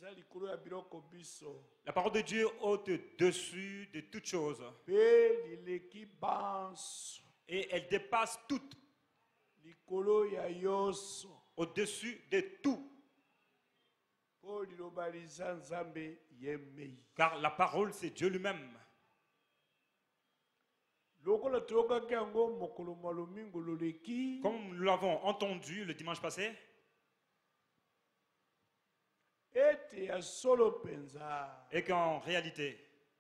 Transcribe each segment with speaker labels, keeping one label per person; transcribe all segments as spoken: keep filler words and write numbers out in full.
Speaker 1: La parole de Dieu au-dessus de toutes choses. Et elle dépasse toutes. Au-dessus de tout. Car la parole, c'est Dieu lui-même. Comme nous l'avons entendu le dimanche passé, et qu'en réalité,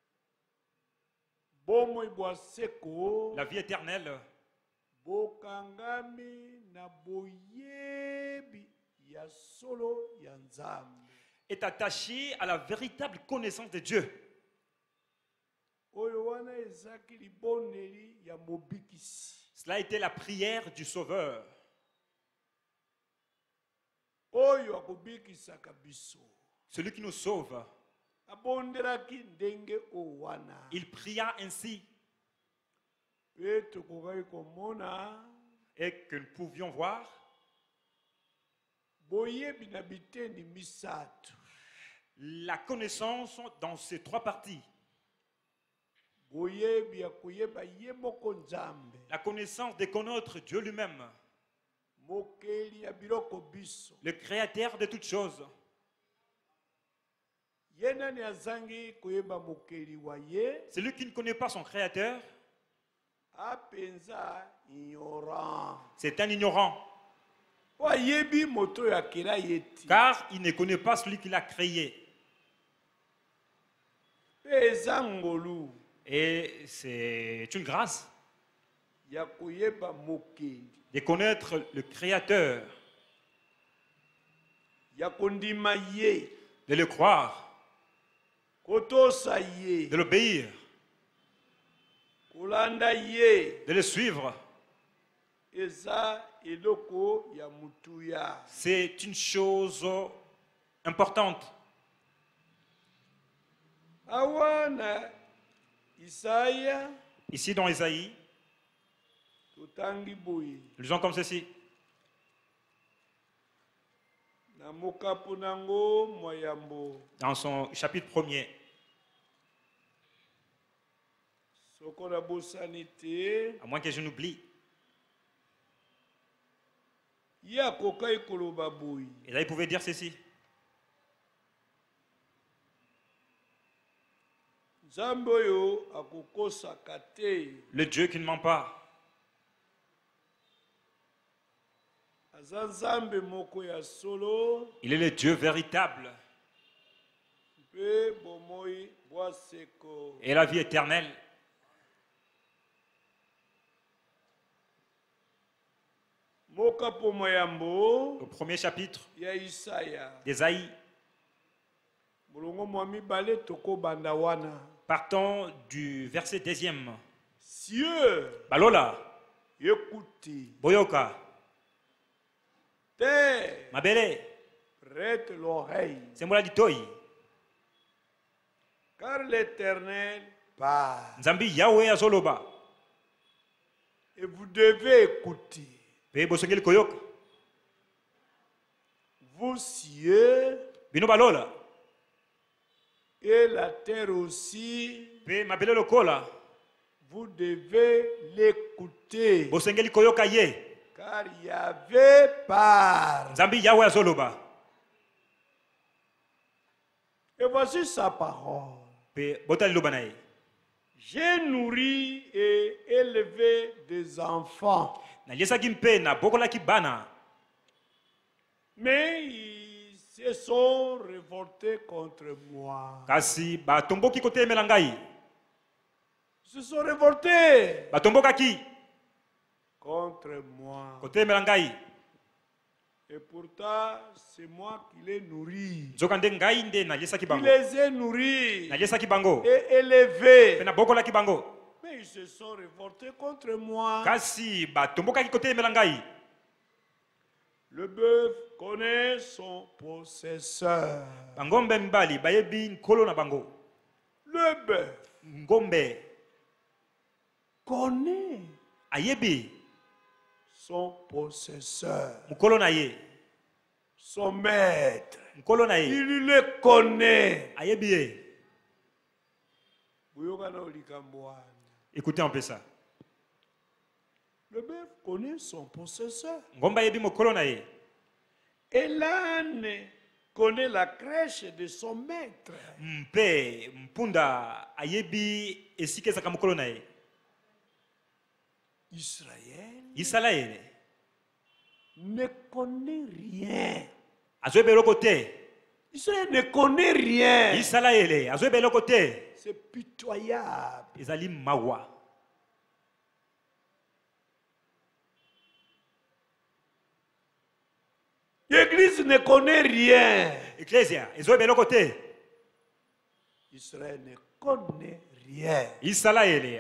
Speaker 1: la vie éternelle est attachée à la véritable connaissance de Dieu. Cela a été la prière du Sauveur. Celui qui nous sauve. Il pria ainsi. Et que nous pouvions voir la connaissance dans ces trois parties. La connaissance de connaître Dieu lui-même, le créateur de toutes choses. Celui qui ne connaît pas son créateur, c'est un ignorant. Car il ne connaît pas celui qui l'a créé. Et c'est une grâce de connaître le Créateur, de le croire, de l'obéir, de le suivre. C'est une chose importante. Ici dans Isaïe, lisons comme ceci. Dans son chapitre premier. À moins que je n'oublie. Et là, il pouvait dire ceci. Le Dieu qui ne ment pas. Il est le Dieu véritable. Et la vie éternelle. Au premier chapitre d'Ésaïe. Partons du verset deuxième. Balola. Boyoka. Mabele.
Speaker 2: Prête l'oreille.
Speaker 1: C'est moi la ditoi.
Speaker 2: Car l'Éternel parle.
Speaker 1: Nzambi Yahweh azoloba.
Speaker 2: Et vous devez écouter. Vous cieux.
Speaker 1: Bino balola.
Speaker 2: Et la terre aussi. Vous devez l'écouter. Car Yahweh parle.
Speaker 1: Zambi Yahweh azoloba.
Speaker 2: Et voici sa parole. J'ai nourri et élevé des enfants. Mais ils se sont révoltés contre moi. Ils se sont révoltés contre moi. Et pourtant, c'est moi qui les nourris. Je les ai nourris et élevés. Mais ils se sont révoltés contre moi. Le bœuf connaît son possesseur. Le bœuf connaît son possesseur, son maître. Il le connaît.
Speaker 1: Écoutez un peu ça.
Speaker 2: Le bœuf connaît son possesseur.
Speaker 1: Et
Speaker 2: l'âne connaît la crèche de son maître. Israël,
Speaker 1: Israël
Speaker 2: ne connaît rien.
Speaker 1: Israël
Speaker 2: ne connaît rien.
Speaker 1: Israël
Speaker 2: c'est pitoyable. L'Église ne connaît rien.
Speaker 1: Ecclesia,
Speaker 2: Israël ne connaît rien.
Speaker 1: Israël,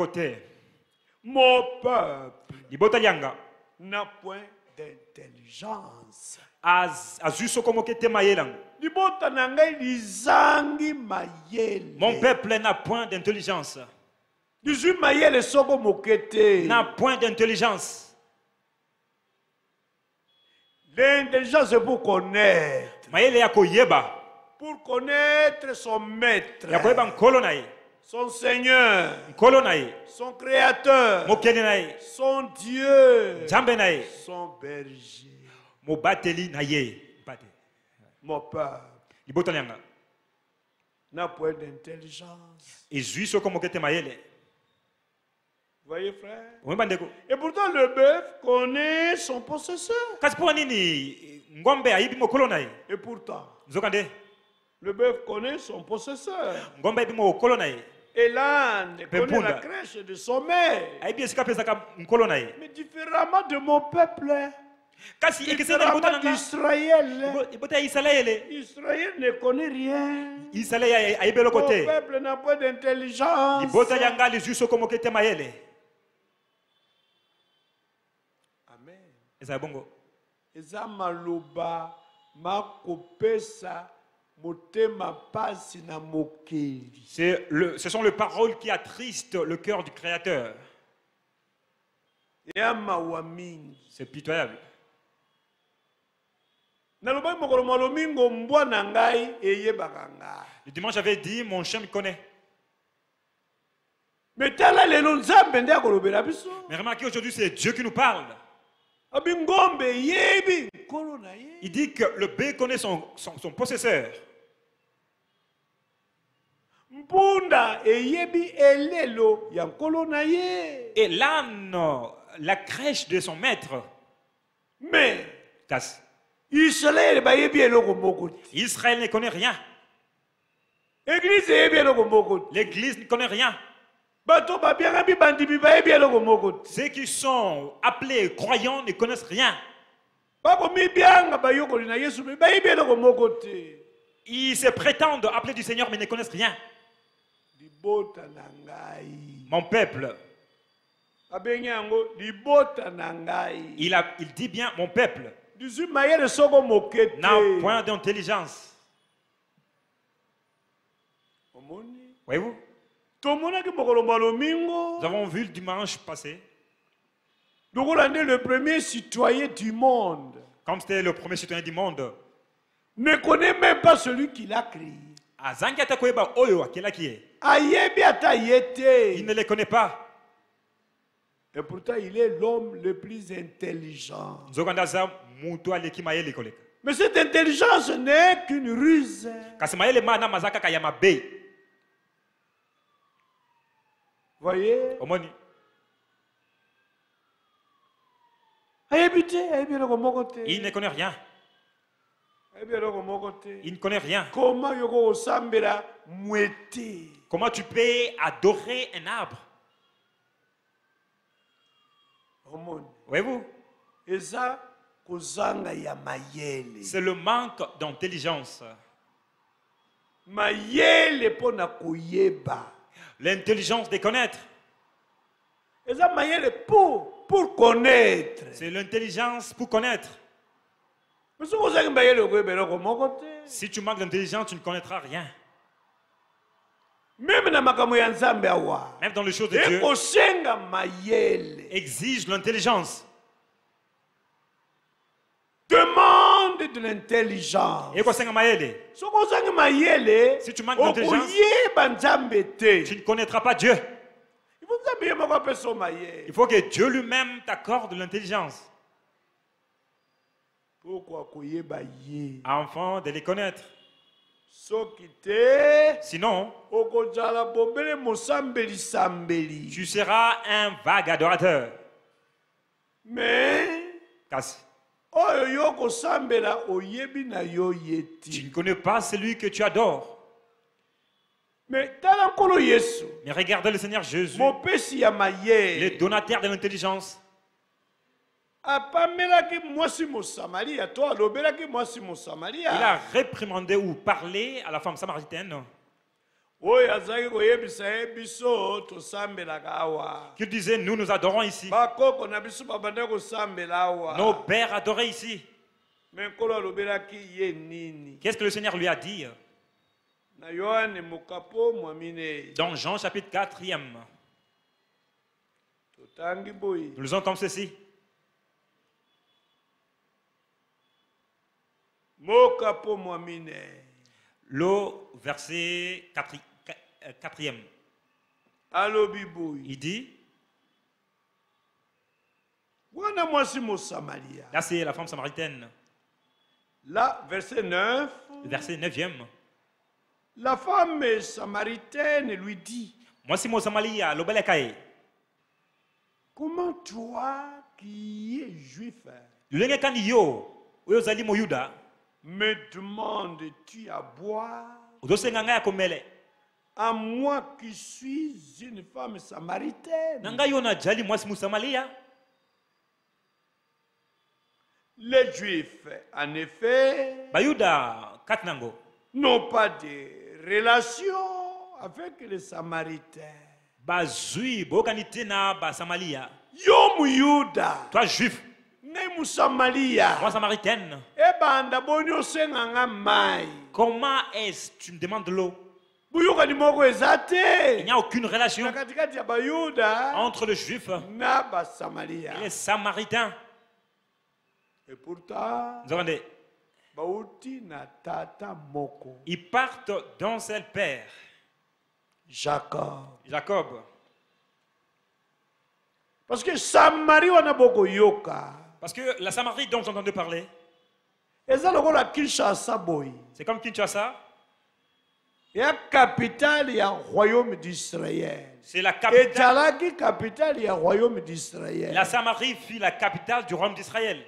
Speaker 2: mon peuple n'a point d'intelligence.
Speaker 1: Mon peuple n'a point d'intelligence.
Speaker 2: N'a
Speaker 1: point d'intelligence.
Speaker 2: L'intelligence est pour connaître. Pour connaître son maître, son Seigneur, son Créateur, son Dieu, son berger. Mon peuple n'a point d'intelligence. Voyez, frère? Et pourtant, le bœuf connaît son possesseur. Et pourtant, le bœuf connaît son possesseur. Et l'âne connaît la crèche de son maître. Mais différemment de mon peuple, différemment d'Israël, Israël ne connaît rien. Mon peuple n'a pas d'intelligence.
Speaker 1: Amen.
Speaker 2: Eza maloba makopesa motema pasi na mokeli.
Speaker 1: C'est le, ce sont les paroles qui attristent le cœur du Créateur. C'est pitoyable. Le dimanche j'avais dit mon chien me connaît.
Speaker 2: Mais
Speaker 1: remarquez aujourd'hui c'est Dieu qui nous parle. Il dit que le bœuf connaît son, son, son possesseur. Et l'âne, la crèche de son maître.
Speaker 2: Mais
Speaker 1: Casse.
Speaker 2: Israël
Speaker 1: ne connaît rien. L'église ne connaît rien. Ceux qui sont appelés croyants ne connaissent rien. Ils se prétendent appelés du Seigneur mais ne connaissent rien. Mon peuple. Il, a, il dit bien mon peuple n'a point d'intelligence. Voyez-vous? Nous avons vu le dimanche passé.
Speaker 2: Le premier citoyen du monde.
Speaker 1: Comme c'était le premier citoyen du monde.
Speaker 2: Ne connaît même pas celui qui l'a créé.
Speaker 1: Il ne les connaît pas.
Speaker 2: Et pourtant, il est l'homme le plus intelligent. Mais cette intelligence n'est qu'une ruse. Voyez?
Speaker 1: Il ne connaît rien. Il ne connaît rien. Comment tu peux adorer un arbre? Voyez-vous? C'est le manque d'intelligence. L'intelligence de connaître.
Speaker 2: Pour, pour connaître.
Speaker 1: C'est l'intelligence pour connaître. Si tu manques d'intelligence, tu ne connaîtras rien.
Speaker 2: Même dans
Speaker 1: les choses de Dieu, exige l'intelligence.
Speaker 2: Demande de l'intelligence.
Speaker 1: Si tu manques d'intelligence, tu ne connaîtras pas Dieu. Il faut que Dieu lui-même t'accorde l'intelligence. Afin de les connaître. Sinon, tu seras un vague adorateur.
Speaker 2: Mais
Speaker 1: tu ne connais pas celui que tu adores.
Speaker 2: Mais
Speaker 1: Mais regarde le Seigneur Jésus, le donateur de l'intelligence.
Speaker 2: Il
Speaker 1: a réprimandé ou parlé à la femme samaritaine. Qui disait, nous nous adorons ici. Nos pères adoraient ici. Qu'est-ce que le Seigneur lui a dit? Dans Jean chapitre quatrième. Nous lisons comme ceci. Le verset quatrième. Il dit, là c'est la femme samaritaine.
Speaker 2: Là, verset neuf.
Speaker 1: Le verset neuvième.
Speaker 2: La femme samaritaine lui dit, comment toi qui es juif me demandes-tu à boire à moi qui suis une femme samaritaine? Les Juifs, en effet, n'ont pas de relation avec les Samaritains. Yo Muyuda,
Speaker 1: toi juif,
Speaker 2: ne Samaria,
Speaker 1: moi samaritaine, comment est-ce que tu me demandes de l'eau? Il n'y a aucune relation entre le juif et les samaritains.
Speaker 2: Et pourtant,
Speaker 1: ils partent d'un seul père,
Speaker 2: Jacob.
Speaker 1: Jacob.
Speaker 2: Parce que Samarie, on a beaucoup yoka.
Speaker 1: Parce que la Samarie dont j'ai entendu parler,
Speaker 2: c'est
Speaker 1: comme Kinshasa.
Speaker 2: Il y a capitale, il y a royaume d'Israël.
Speaker 1: C'est la capitale.
Speaker 2: Et capitale, il y a royaume d'Israël.
Speaker 1: La Samarie fut la capitale du royaume d'Israël.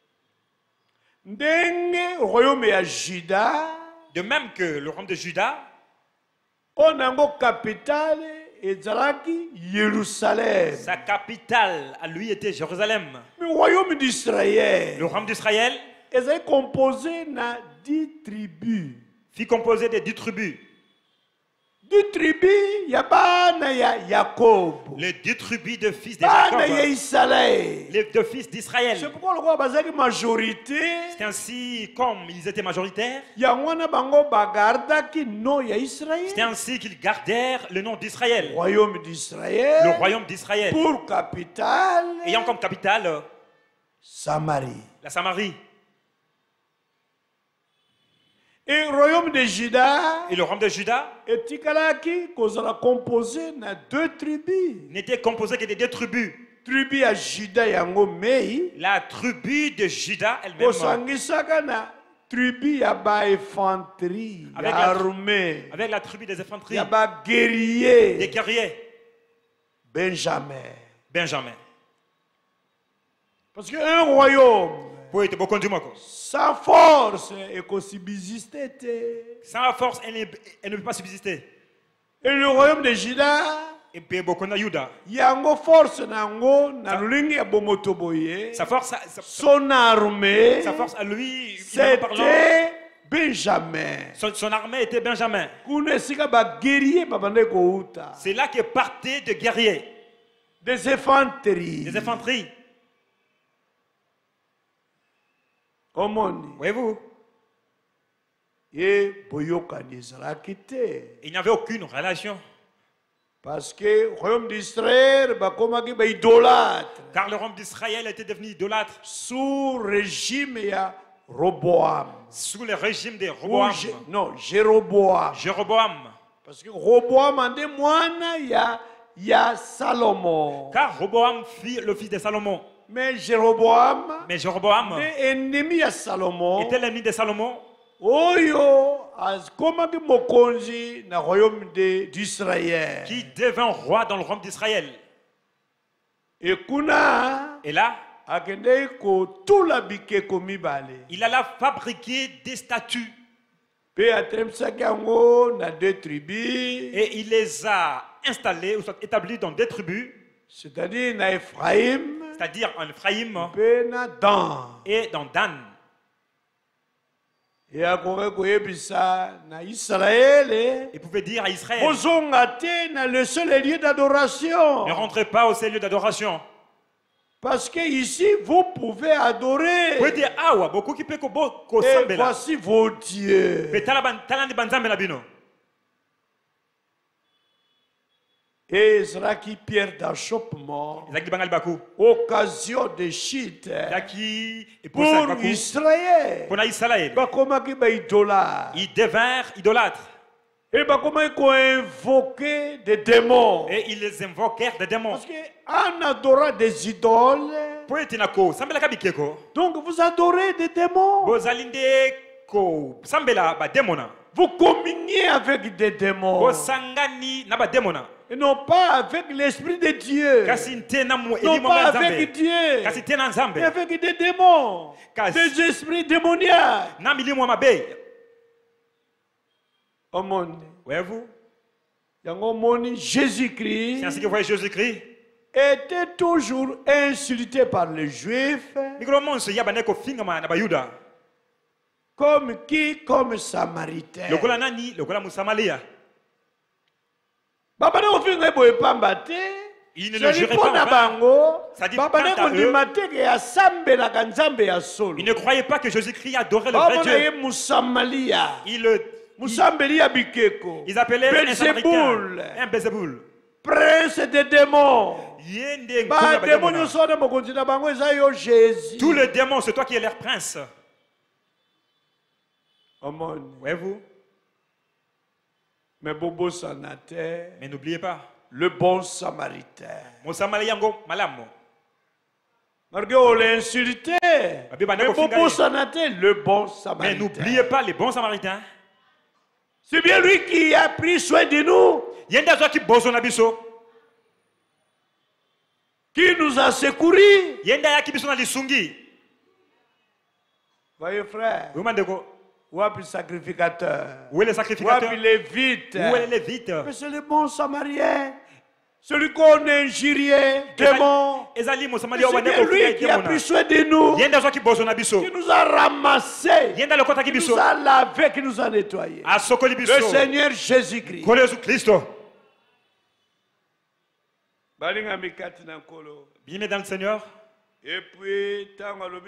Speaker 2: Ndenge royaume ya Juda.
Speaker 1: De même que le royaume de Juda.
Speaker 2: On a une capitale et Jérusalem.
Speaker 1: Sa capitale à lui était Jérusalem.
Speaker 2: Le royaume d'Israël.
Speaker 1: Le royaume d'Israël
Speaker 2: est composé de dix tribus.
Speaker 1: Fut composé de dix tribus.
Speaker 2: Dix tribus, il y a Jacob.
Speaker 1: Les dix tribus de fils de Jacob. Les deux fils d'Israël.
Speaker 2: C'est pourquoi le roi a majorité.
Speaker 1: C'est ainsi comme ils étaient majoritaires. C'est ainsi qu'ils gardèrent le nom d'Israël.
Speaker 2: Royaume d'Israël.
Speaker 1: Le royaume d'Israël.
Speaker 2: Pour capitale.
Speaker 1: Ayant comme capitale
Speaker 2: Samarie.
Speaker 1: La Samarie.
Speaker 2: Et le royaume de Juda,
Speaker 1: et le royaume de Juda
Speaker 2: composé de deux tribus.
Speaker 1: N'était composé que de deux tribus.
Speaker 2: Tribu à Juda yangomei.
Speaker 1: La tribu de Juda elle-même.
Speaker 2: Tribu à infanterie,
Speaker 1: avec la armée. Avec la tribu des infanteries.
Speaker 2: Yaba guerriers.
Speaker 1: Des guerriers.
Speaker 2: Benjamin.
Speaker 1: Benjamin.
Speaker 2: Parce qu'un royaume sans force et subsister.
Speaker 1: Sans la force, elle ne, elle ne peut pas subsister.
Speaker 2: Et le royaume de Juda,
Speaker 1: et puis beaucoup de Juda.
Speaker 2: Yango force nango na lulingi ya bomotoboye.
Speaker 1: Sa force, sa,
Speaker 2: son armée.
Speaker 1: Sa force à lui,
Speaker 2: c'était Benjamin.
Speaker 1: Son, son armée était Benjamin.
Speaker 2: C'est
Speaker 1: là que partaient des guerriers.
Speaker 2: Des infanteries.
Speaker 1: Des infanteries.
Speaker 2: Voyez-vous? Il
Speaker 1: n'y avait aucune relation.
Speaker 2: Parce que le royaume d'Israël idolâtre.
Speaker 1: Car le royaume d'Israël était devenu idolâtre.
Speaker 2: Sous régime, il y a Roboam.
Speaker 1: Sous le régime de Roboam.
Speaker 2: G... Non, Jéroboam.
Speaker 1: Jéroboam.
Speaker 2: Parce que Roboam a des moines, il y a, il y a Salomon.
Speaker 1: Car Roboam fit le fils de Salomon.
Speaker 2: Mais Jéroboam,
Speaker 1: Mais Jéroboam
Speaker 2: ennemi à Salomon,
Speaker 1: était l'ennemi de Salomon.
Speaker 2: Oyo, comment que mokonzi na royaume d'Israël.
Speaker 1: Qui devint roi dans le royaume d'Israël.
Speaker 2: Et kuna.
Speaker 1: Et là.
Speaker 2: Il
Speaker 1: alla fabriquer des statues.
Speaker 2: Et
Speaker 1: il les a installés ou soit établis dans des tribus.
Speaker 2: C'est-à-dire en Ephraim.
Speaker 1: C'est-à-dire en Ephraim.
Speaker 2: Et
Speaker 1: dans Dan.
Speaker 2: Et il
Speaker 1: pouvait dire à Israël.
Speaker 2: Le seul lieu d'adoration.
Speaker 1: Ne rentrez pas au seul lieu d'adoration.
Speaker 2: Parce que ici, vous pouvez adorer. Et voici vos dieux. Et sera qui pierre d'achoppement, occasion de chute pour Israël.
Speaker 1: Ils devinrent idolâtres.
Speaker 2: Et bah comment ils ont invoqué des démons.
Speaker 1: Et ils les invoquèrent des démons.
Speaker 2: Parce qu'en adorant des idoles, donc vous adorez des démons. Vous communiez avec des démons. Et non pas avec l'esprit de Dieu. Non pas avec Dieu. Mais avec des démons. Des esprits démoniaques. Oh mon
Speaker 1: Voyez-vous?
Speaker 2: Jésus-Christ.
Speaker 1: C'est ainsi que vous voyez Jésus-Christ.
Speaker 2: Était toujours insulté par les Juifs. Comme qui? Comme Samaritain.
Speaker 1: Il ne le jurait pas en vain. Ça dit quant à eux, ils ne croyaient pas que Jésus-Christ adorait le vrai Dieu. Il le Ils appelaient un Samaritain, un Bézéboul.
Speaker 2: Prince des démons.
Speaker 1: Tous les démons, c'est toi qui es leur prince. Voyez-vous?
Speaker 2: Mais Bobo Sanate.
Speaker 1: Mais n'oubliez pas.
Speaker 2: Le bon Samaritain.
Speaker 1: Mon Samaritain, malam.
Speaker 2: Malgré on l'a insulté. Mais Bobo Sanate, le bon Samaritain.
Speaker 1: Mais n'oubliez pas les bons Samaritains.
Speaker 2: C'est bien lui qui a pris soin de nous. Qui nous a secourus. Voyez frère. Où est le sacrificateur?
Speaker 1: Où est le sacrificateur?
Speaker 2: Où est le lévite?
Speaker 1: Où est le lévite?
Speaker 2: Mais c'est le bon Samarien. Celui qu'on injuriait, démon. C'est lui qui a pris soin de nous. Qui nous a ramassés. Qui nous a lavé, qui nous a nettoyés. Le Seigneur Jésus-Christ.
Speaker 1: Bien dans le Seigneur.
Speaker 2: Et puis,
Speaker 1: Et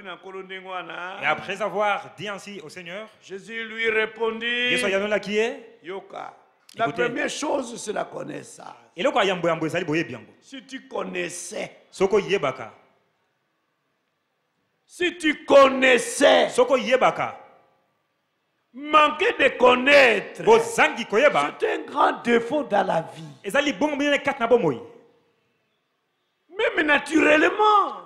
Speaker 1: après avoir dit ainsi au Seigneur,
Speaker 2: Jésus lui répondit. Yoka. La
Speaker 1: Écoutez.
Speaker 2: première chose, c'est la connaissance. Si tu connaissais, si tu connaissais, manquer de connaître, c'est un grand défaut dans la vie. Même naturellement.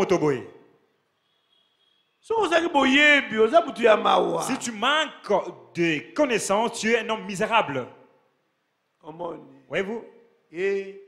Speaker 1: Si tu manques de connaissances, tu es un homme misérable. Voyez-vous?
Speaker 2: Et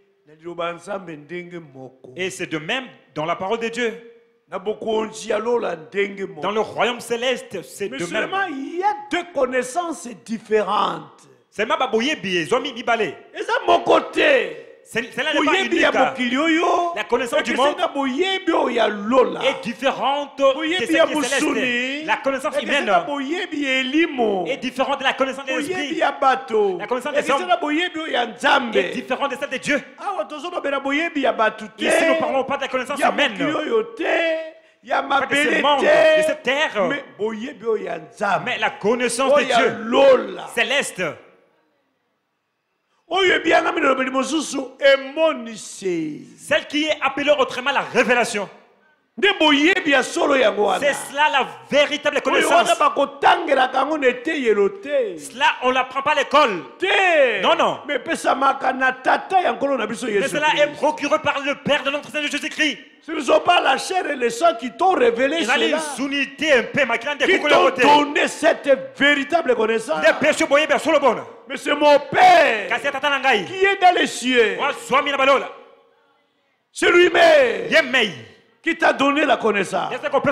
Speaker 1: c'est de même dans la parole de Dieu. Dans le royaume céleste, c'est de même.
Speaker 2: Seulement, il y a deux connaissances différentes.
Speaker 1: C'est ma baboye bié, zomi bibale.
Speaker 2: Et ça, mon côté.
Speaker 1: Cela n'est pas unique. La connaissance du monde est différente de celle qui est céleste. La connaissance humaine est différente de la connaissance de l'esprit. La connaissance des hommes est différente de celle de Dieu. Ici, nous ne parlons pas de la connaissance humaine.
Speaker 2: Il y a ma
Speaker 1: de ce monde, de cette terre. Mais la connaissance de Dieu céleste. Celle qui est appelée autrement la révélation. C'est cela la véritable connaissance. Cela, on ne l'apprend pas à l'école. Non, non. Mais cela est procuré par le Père de notre Seigneur Jésus-Christ.
Speaker 2: Ce ne sont pas la chair et le sang qui t'ont révélé cela, qui t'ont donné cette véritable connaissance. Mais c'est mon Père qui est dans les cieux. C'est lui-même qui t'a donné la connaissance,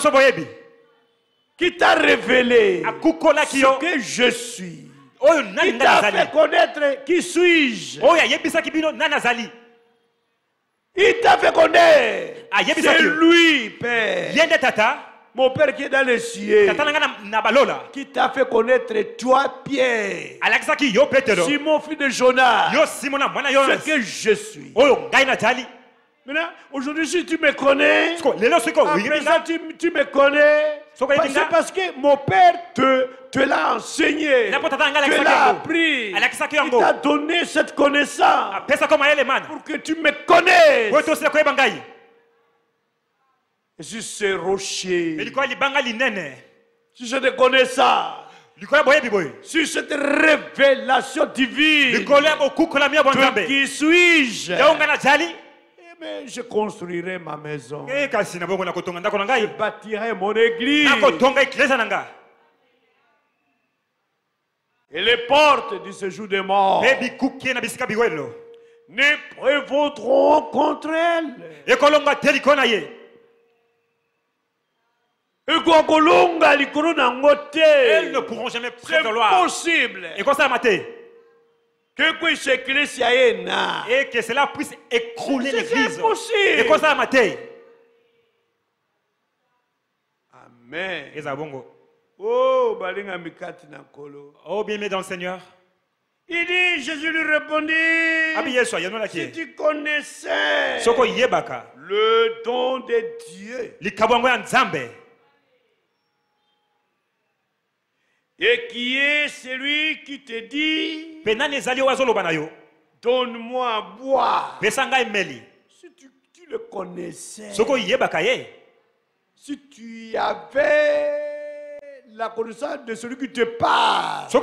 Speaker 2: qui t'a révélé ce que je suis, qui t'a fait connaître qui suis-je. Il t'a fait connaître. C'est lui, Père. Mon Père qui est dans les cieux, qui t'a fait connaître toi, Pierre, Simon, fils de Jonas, ce que je suis. Maintenant, aujourd'hui, si tu me connais, à présent, tu, tu me connais, c'est parce que mon Père te, te l'a enseigné, te l'a appris, il t'a donné cette connaissance pour que tu me connaisses. Et sur ce rocher, sur cette connaissance, sur cette révélation divine, de qui suis-je? Mais je construirai ma maison. Je bâtirai mon église. Et les portes du séjour des morts ne prévaudront contre elle.
Speaker 1: Elles ne pourront jamais prévaloir.
Speaker 2: C'est possible.
Speaker 1: Et que cela puisse écrouler l'église.
Speaker 2: C'est possible.
Speaker 1: Et quoi ça maté?
Speaker 2: Amen. Oh, oh
Speaker 1: bien-aimé dans le Seigneur.
Speaker 2: Il dit, Jésus lui répondit, si tu connaissais le don de Dieu et qui est celui qui te dit, donne-moi à boire. Si tu, tu le connaissais, si tu avais la connaissance de celui qui te parle, qui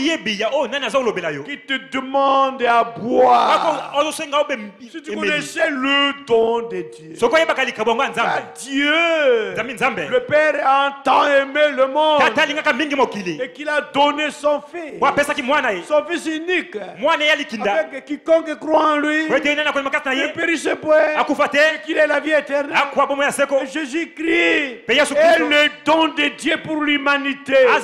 Speaker 2: te demande à boire, si tu connaissais le don de Dieu, car Dieu, le Père, a tant aimé le monde et qu'il a donné son Fils, son Fils unique, avec quiconque croit en lui ne périsse point, et qu'il ait la vie éternelle. Et Jésus-Christ est le don de Dieu pour l'humanité. Et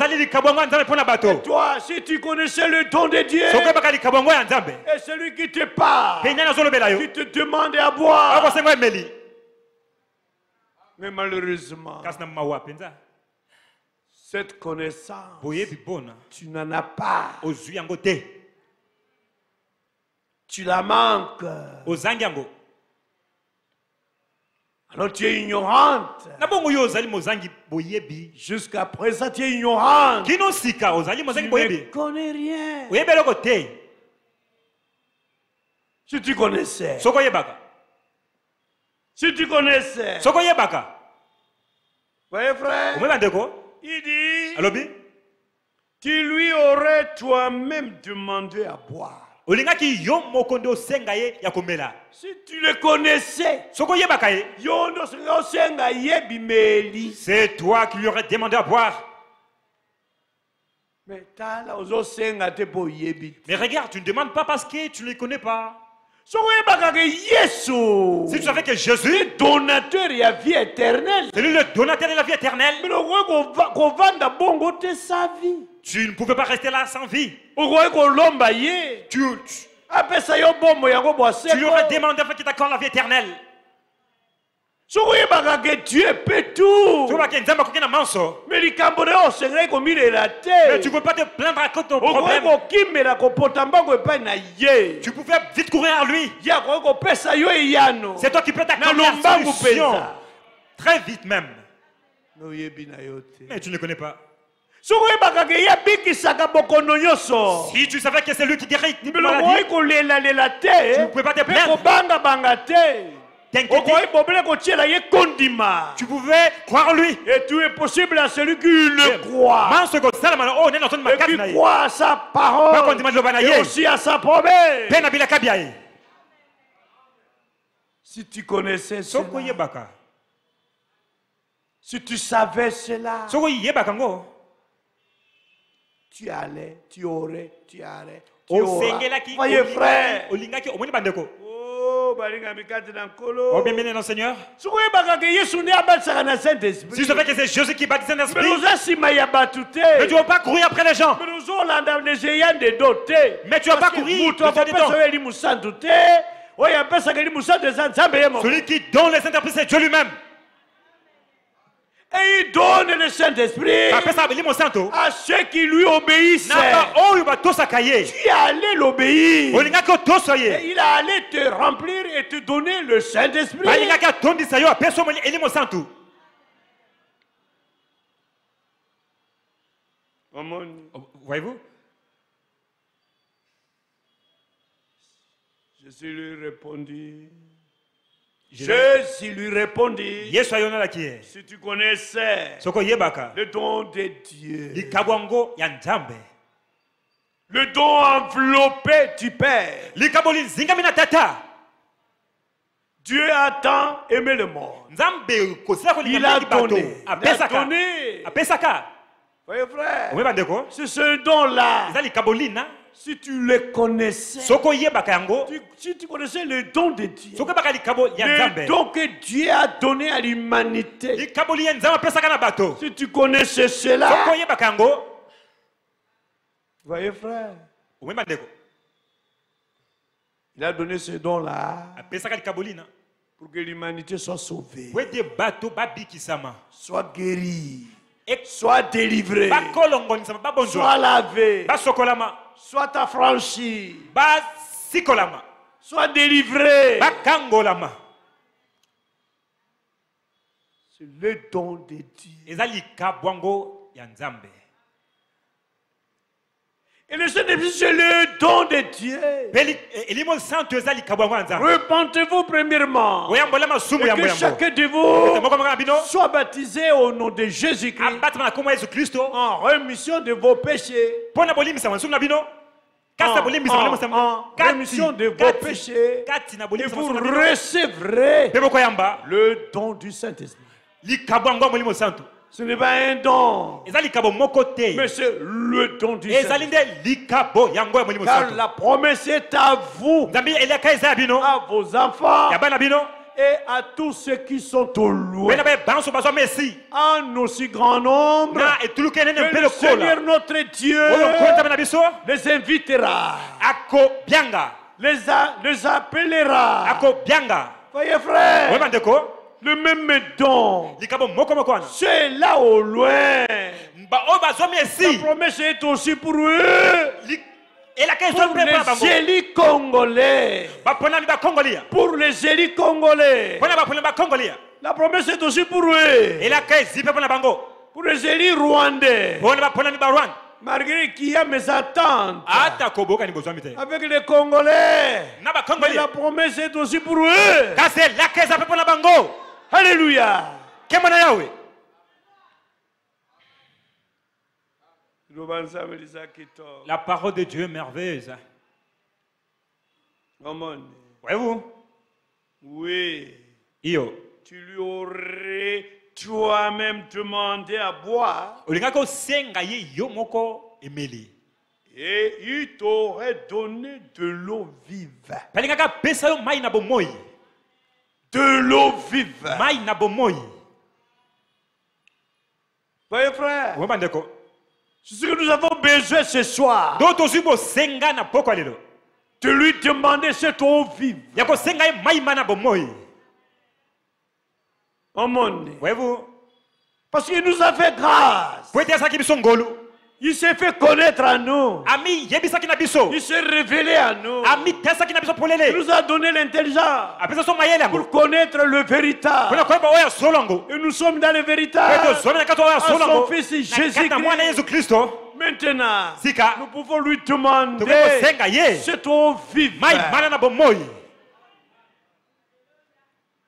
Speaker 2: toi, si tu connaissais le don de Dieu, et celui qui te parle, qui te demande à boire, mais malheureusement, cette connaissance, tu n'en as pas. Tu la manques. Alors tu es ignorante. Jusqu'à présent tu es ignorante. Tu ne connais rien. Si tu connaissais. Si tu connaissais. Voyez frère. Il dit. Tu lui aurais toi-même demandé à boire. Si tu le connaissais,
Speaker 1: c'est toi qui lui aurais demandé à boire.
Speaker 2: Mais
Speaker 1: regarde, tu ne demandes pas parce que tu ne les connais pas.
Speaker 2: Si tu
Speaker 1: savais que Jésus
Speaker 2: est le donateur de la vie éternelle,
Speaker 1: c'est lui le donateur de la vie éternelle, tu ne pouvais pas rester là sans vie. Tu, tu, tu lui aurais demandé qu'il t'accorde la vie éternelle.
Speaker 2: Dieu peut tout.
Speaker 1: Mais tu ne veux pas te plaindre à cause de ton problème. Tu pouvais vite courir à lui. C'est toi qui peux t'accorder la solution. Très vite même. Mais tu ne connais pas. Si tu savais que c'est lui qui guérit, tu ne pouvais pas te plaindre. t'inquiéter. Tu pouvais croire en lui.
Speaker 2: Et tout est possible à celui qui le croit. Et qui croit à sa parole. Et aussi à sa promesse. Si tu connaissais cela, si tu savais cela, tu allais, tu aurais, tu allais, tu auras. Voyez frère. Oh,
Speaker 1: oh bien bien Seigneur. Si je savais que c'est Jésus qui baptise un esprit, mais tu ne vas pas courir après les gens. Mais tu ne vas pas courir. Celui qui donne les Saint-Esprit, c'est Dieu lui-même.
Speaker 2: Et il donne le Saint-Esprit à ceux qui lui obéissent. Tu es allé l'obéir. Et il a allé te remplir et te donner le Saint-Esprit.
Speaker 1: Voyez-vous?
Speaker 2: Jésus lui répondit. Jésus lui répondit. Si tu connaissais le don de Dieu, le don enveloppé du Père, Dieu a tant aimé le monde. Il a donné. Il a donné. Voyez frère, c'est ce don-là. Si tu le connaissais, tu, si tu connaissais le don de Dieu, le don que Dieu a donné à l'humanité, si tu connaissais cela, voyez frère, il a donné ce don-là pour que l'humanité soit sauvée, soit guérie, soit délivrée, soit lavée, soit affranchi, soit délivré. C'est le don de Dieu. Et le Saint-Esprit, c'est le don de Dieu. Repentez-vous premièrement. Et que chacun de vous soit baptisé au nom de Jésus-Christ en rémission de vos péchés. En, en, en rémission de vos péchés. Et vous recevrez le don du Saint-Esprit. Ce n'est pas un don, mais c'est le don du Saint-Esprit. Car la promesse est à vous, à vos enfants et à tous ceux qui sont au loin. En aussi grand nombre que le Seigneur notre Dieu les invitera, les, a, les appellera. Voyez frère, le même don, c'est là au loin. La promesse est aussi pour eux. Pour les élis congolais. Pour les élis congolais. La promesse est aussi pour eux. Pour les élis rwandais. Malgré qu'il y a mes attentes avec les Congolais, mais la promesse est aussi pour eux. Alléluia.
Speaker 1: La parole de Dieu est merveilleuse. Voyez-vous?
Speaker 2: Oui.
Speaker 1: Io.
Speaker 2: Tu lui aurais toi-même demandé à boire. Et il t'aurait donné de l'eau vive. De l'eau vive. Voyez frère, c'est ce que nous avons besoin ce soir. De lui demander cette eau vive. Oh mon Dieu.
Speaker 1: Voyez-vous?
Speaker 2: Parce qu'il nous a fait grâce. Il s'est fait connaître à nous. Il s'est révélé à nous. Il nous a donné l'intelligence pour connaître le véritable. Et nous sommes dans le véritable. À son Fils Jésus-Christ. Maintenant, nous pouvons lui demander cette eau vive.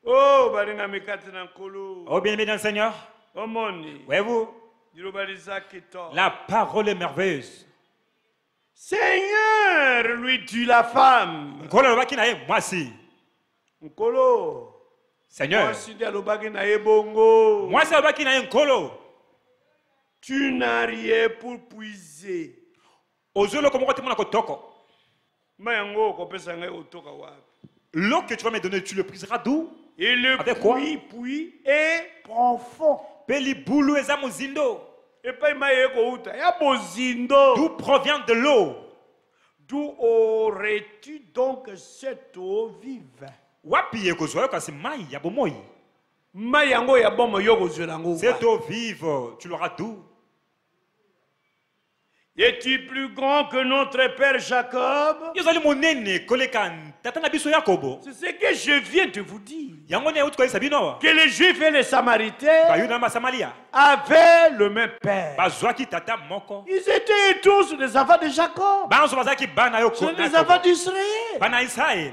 Speaker 2: Oh, balinga mikati na nkulu.
Speaker 1: Oh, bien-aimé dans le Seigneur.
Speaker 2: Omoni.
Speaker 1: Voyez-vous? La parole est merveilleuse.
Speaker 2: Seigneur, lui dit la femme.
Speaker 1: Nkolo lobaki na ye mwasi.
Speaker 2: Nkolo.
Speaker 1: Seigneur.
Speaker 2: Mwasi dia lobaki na ye bongo.
Speaker 1: Mwasi lobaki na ye nkolo.
Speaker 2: Tu n'as rien pour puiser.
Speaker 1: Ozolo komoko te mona kotoko.
Speaker 2: Mayango kopesa ngai otoka wapi?
Speaker 1: L'eau que tu vas me donner, tu le puiseras d'où?
Speaker 2: Et le puits, puits est profond.
Speaker 1: Peli boulou eza muzindo.
Speaker 2: Et pas maïeko uta. Ya bozindo.
Speaker 1: D'où provient de l'eau?
Speaker 2: D'où aurais-tu donc cette eau vive?
Speaker 1: Wapi yekozwa kasi mai ya bomoi.
Speaker 2: Mai yango ya bomo yoko zwelango.
Speaker 1: Cette eau vive, tu l'auras d'où?
Speaker 2: Es-tu plus grand que notre père Jacob?
Speaker 1: C'est
Speaker 2: ce que je viens de vous dire. Que les Juifs et les Samaritains avaient le même père. Ils étaient tous des enfants de Jacob. Ce sont des enfants d'Israël.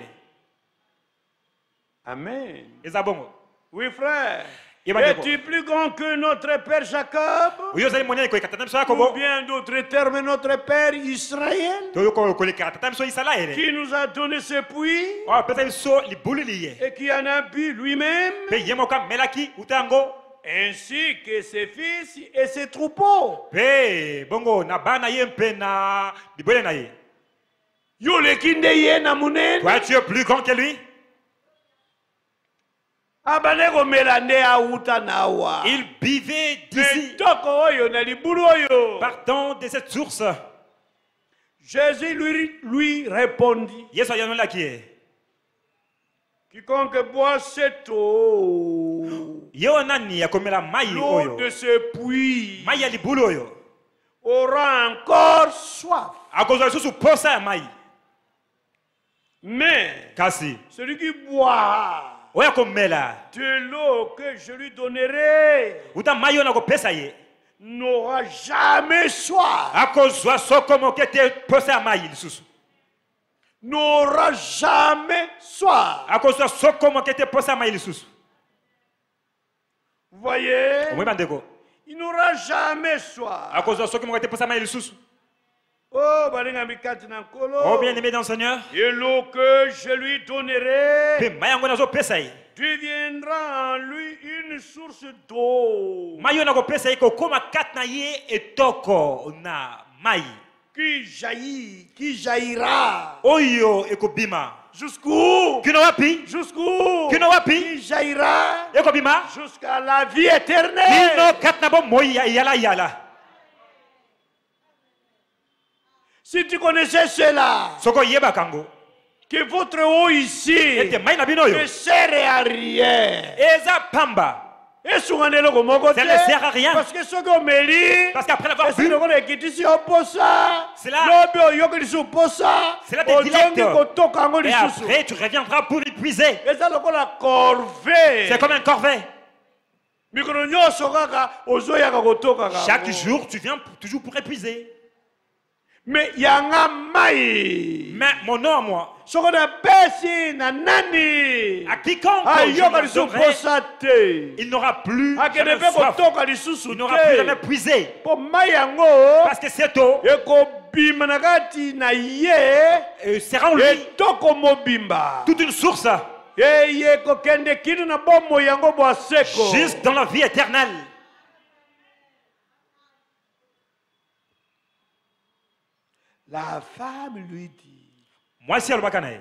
Speaker 2: Amen. Oui, frère. Es-tu plus grand que notre père Jacob? Ou bien d'autres termes, notre père Israël, qui nous a donné ce puits et qui en a bu lui-même, ainsi que ses fils et ses troupeaux.
Speaker 1: Toi, tu es plus grand que lui? Il buvait d'ici. Partant de cette source.
Speaker 2: Jésus lui, lui répondit. Quiconque boit cette eau, l'eau de ce puits, aura encore soif. Mais celui qui boit de l'eau que je lui donnerai n'aura jamais soif. N'aura jamais soif. Vous voyez? Il n'aura jamais soif. Oh,
Speaker 1: oh bien-aimé dans le Seigneur.
Speaker 2: Et l'eau que je lui donnerai deviendra en lui une source d'eau qui jaillit, qui jaillira. Jusqu'où? Jusqu'où? Qui jaillira jusqu'à la vie éternelle. Si tu connaissais cela, que votre eau ici ne sert à rien. Et souvent, ça
Speaker 1: ne sert à rien.
Speaker 2: Parce que ce qu'on me lit,
Speaker 1: parce qu'après l'avoir bu,
Speaker 2: c'est là des dilectes.
Speaker 1: Et après, tu reviendras pour épuiser. C'est comme un corvée. Chaque jour, tu viens toujours pour épuiser.
Speaker 2: Mais yanga mai.
Speaker 1: Mais mon nom à moi.
Speaker 2: Sokona pesi na nani.
Speaker 1: À quiconque il n'aura plus jamais soif. Il n'aura plus jamais puisé. Parce que cette eau sera en lui toute une source. Juste dans la vie éternelle.
Speaker 2: La femme lui dit,
Speaker 1: moi si Seigneur,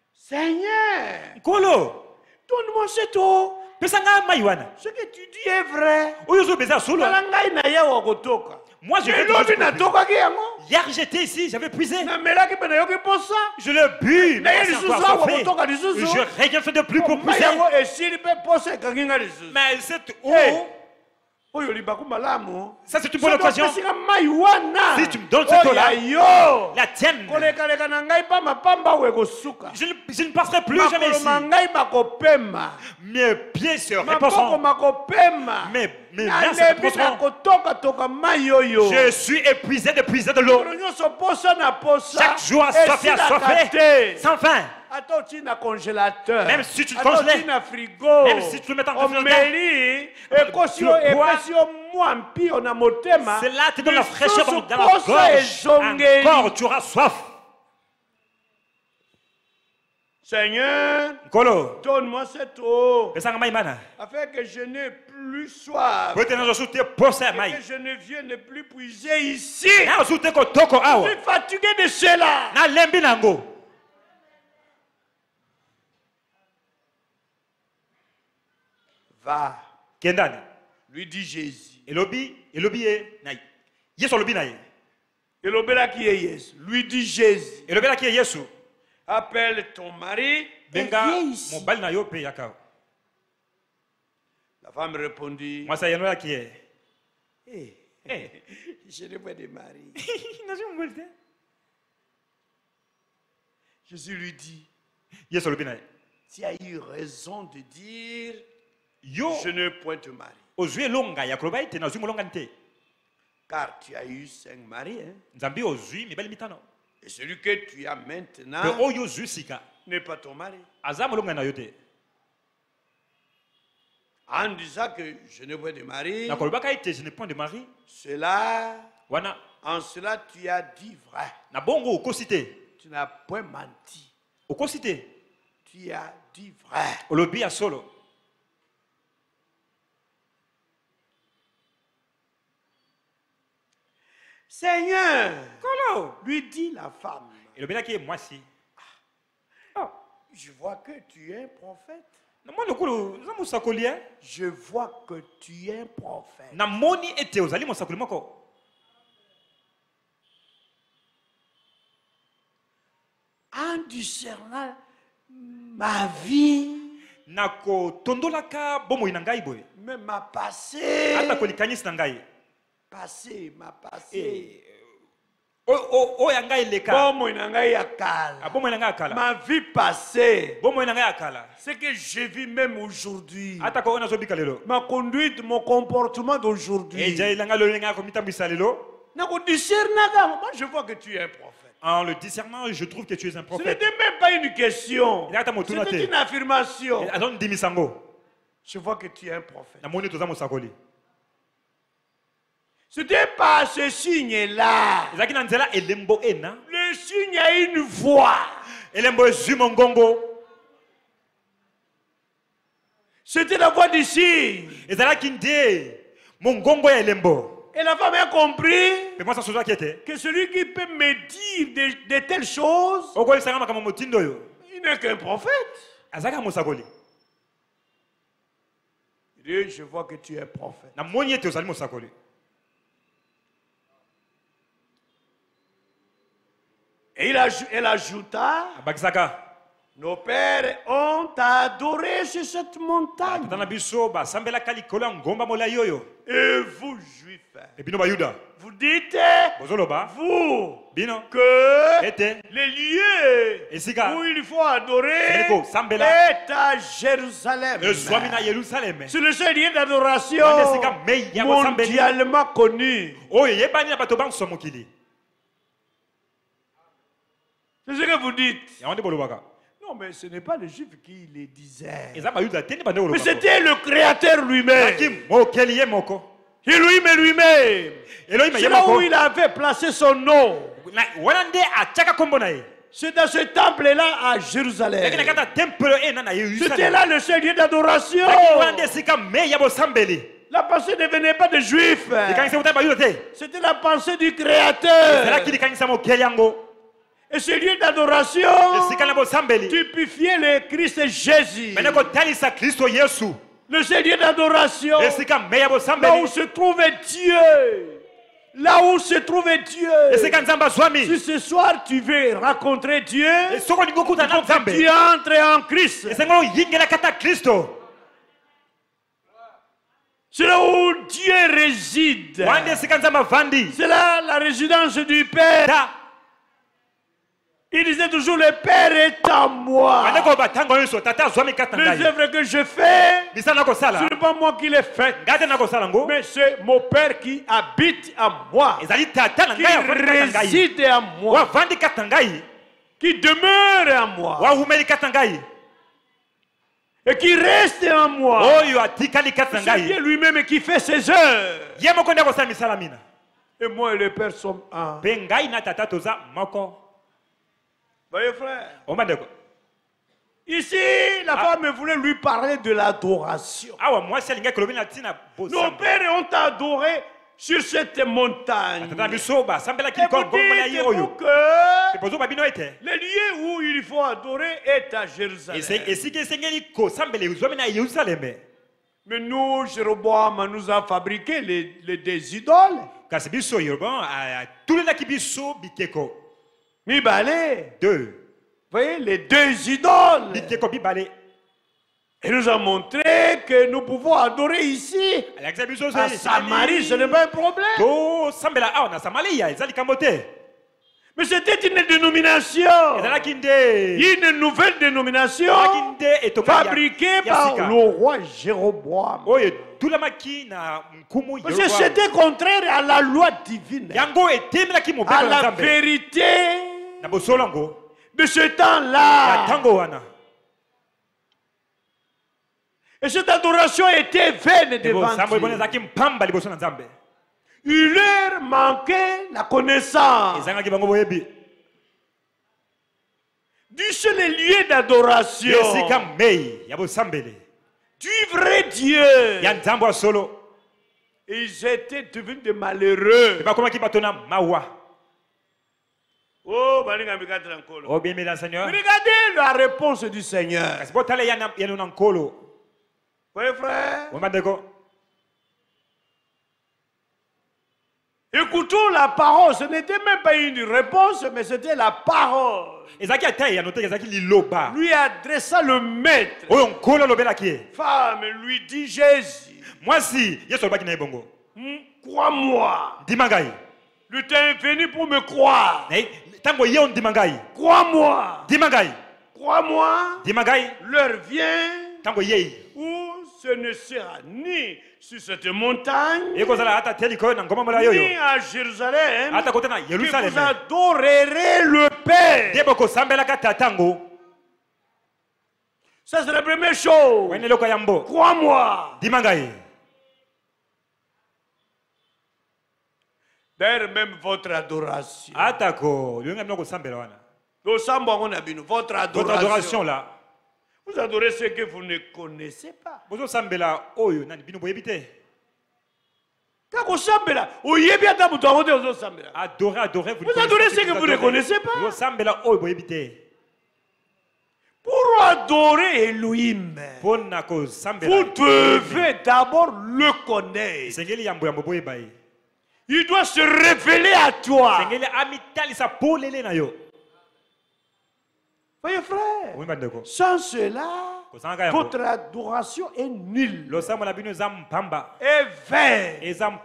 Speaker 2: donne-moi cette eau. Ce que tu dis est vrai.
Speaker 1: Moi je vais hier j'étais ici, j'avais puisé. Je le bu. Je rien fait de plus pour puiser. Mais cette eau, ça c'est une bonne occasion. Si tu me donnes cette eau-là, la tienne, je ne, je ne passerai plus jamais ici. Mes pieds se reposeront. Mes Mais là, c'est je suis épuisé de puiser de l'eau. Chaque jour, assoiffé, assoiffé, sans faim. Même si tu te congèles, même si tu le mets en congélateur, cela te donne la fraîcheur dans la gorge. Encore, tu auras soif.
Speaker 2: Seigneur, donne-moi cette eau afin que je n'ai plus soif et que je ne vienne plus puiser ici. Je suis fatigué de cela. Va, lui dit Jésus. Lui dit Jésus. Appelle ton mari et viens ici. La femme répondit, hey, hey, je n'ai pas de mari. Jésus lui dit, tu as eu raison de dire, je ne point de mari. Car tu as eu cinq maris. Hein? Et celui que tu as maintenant n'est pas ton mari. En disant que je n'ai point de mari, cela, en cela tu as dit vrai. Tu n'as point menti. Tu as dit vrai. Seigneur, lui dit la femme, oh, je vois que tu es un prophète. Je vois que tu es un prophète. En discernant ma vie, même ma passé, passé, ma passé. Ma vie passée, ce que je vis même aujourd'hui, ma conduite, mon comportement d'aujourd'hui, moi je vois que tu es un prophète.
Speaker 1: En le discernant, je trouve que tu es un prophète.
Speaker 2: Ce n'était même pas une question, c'était une affirmation. Je vois que tu es un prophète. Ce n'est pas ce signe-là. Le signe a une voix. C'était la voix du signe. Et la femme a compris que celui qui peut me dire de, de telles choses, il n'est qu'un prophète. Il dit, je vois que tu es prophète. Et il aj elle ajouta, nos pères ont adoré sur cette montagne. Et vous, juifs, vous dites, vous, que les lieux où il faut adorer est à Jérusalem. C'est le seul lieu d'adoration mondialement connu. C'est ce que vous dites. Non, mais ce n'est pas le juif qui le disait. Mais c'était le Créateur lui-même. Elohim lui-même. C'est là où il avait placé son nom. C'est dans ce temple-là à Jérusalem. C'était là le seul lieu d'adoration. La pensée ne venait pas de juifs. C'était la pensée du Créateur. Et ce lieu d'adoration typifiait le Christ Jésus. Le seul lieu d'adoration, là où se trouvait Dieu. Là où se trouvait Dieu. Si ce soir tu veux rencontrer Dieu, tu entres en Christ. C'est là où Dieu réside. C'est là la résidence du Père. Il disait toujours, le Père est en moi. Les œuvres que je fais, ce n'est pas moi qui les fais, mais c'est mon Père qui habite en moi, qui réside en moi, qui demeure en moi, et qui reste en moi. C'est Dieu lui-même qui fait ses œuvres. Et moi et le Père sommes un. Voyez frère. Ici, la femme voulait lui parler de l'adoration. Nos pères ont adoré sur cette montagne. Et pour dire que le lieu où il faut adorer est à Jérusalem. Mais nous, Jéroboam nous a fabriqué les, les des idoles. Mibale.
Speaker 1: Deux.
Speaker 2: Vous voyez, les deux idoles. Et nous a montré que nous pouvons adorer ici. À Samarie, ce n'est pas un problème. Mais c'était une dénomination. Une nouvelle dénomination fabriquée par le roi Jéroboam. Parce que c'était contraire à la loi divine, à la vérité de ce temps-là. Et cette adoration était vaine devant Dieu. Il leur manquait la connaissance du seul lieu d'adoration, du vrai Dieu. Et ils étaient devenus des malheureux. Oh,
Speaker 1: oh bien, mesdames, Seigneur.
Speaker 2: Regardez la réponse du Seigneur. Oui, frère. Écoutons la parole. Ce n'était même pas une réponse, mais c'était la parole. Lui adressa le maître. Femme, lui dit Jésus.
Speaker 1: Moi si,
Speaker 2: crois-moi. Le temps est venu pour me croire. Crois-moi. Crois-moi. L'heure vient où ce ne sera ni sur cette montagne, ni à Jérusalem, que vous adorerez le Père. Ça, c'est la première chose. Crois-moi. D'ailleurs, même votre adoration. Votre adoration.
Speaker 1: Votre adoration là.
Speaker 2: Vous adorez ce que vous ne connaissez pas.
Speaker 1: Adorer, adorer,
Speaker 2: vous adorez ce que vous ne connaissez pas. Pour adorer Elohim, vous devez d'abord le connaître. Il doit se révéler à toi. Voyez frère, sans cela, votre adoration est nulle. Est vaine.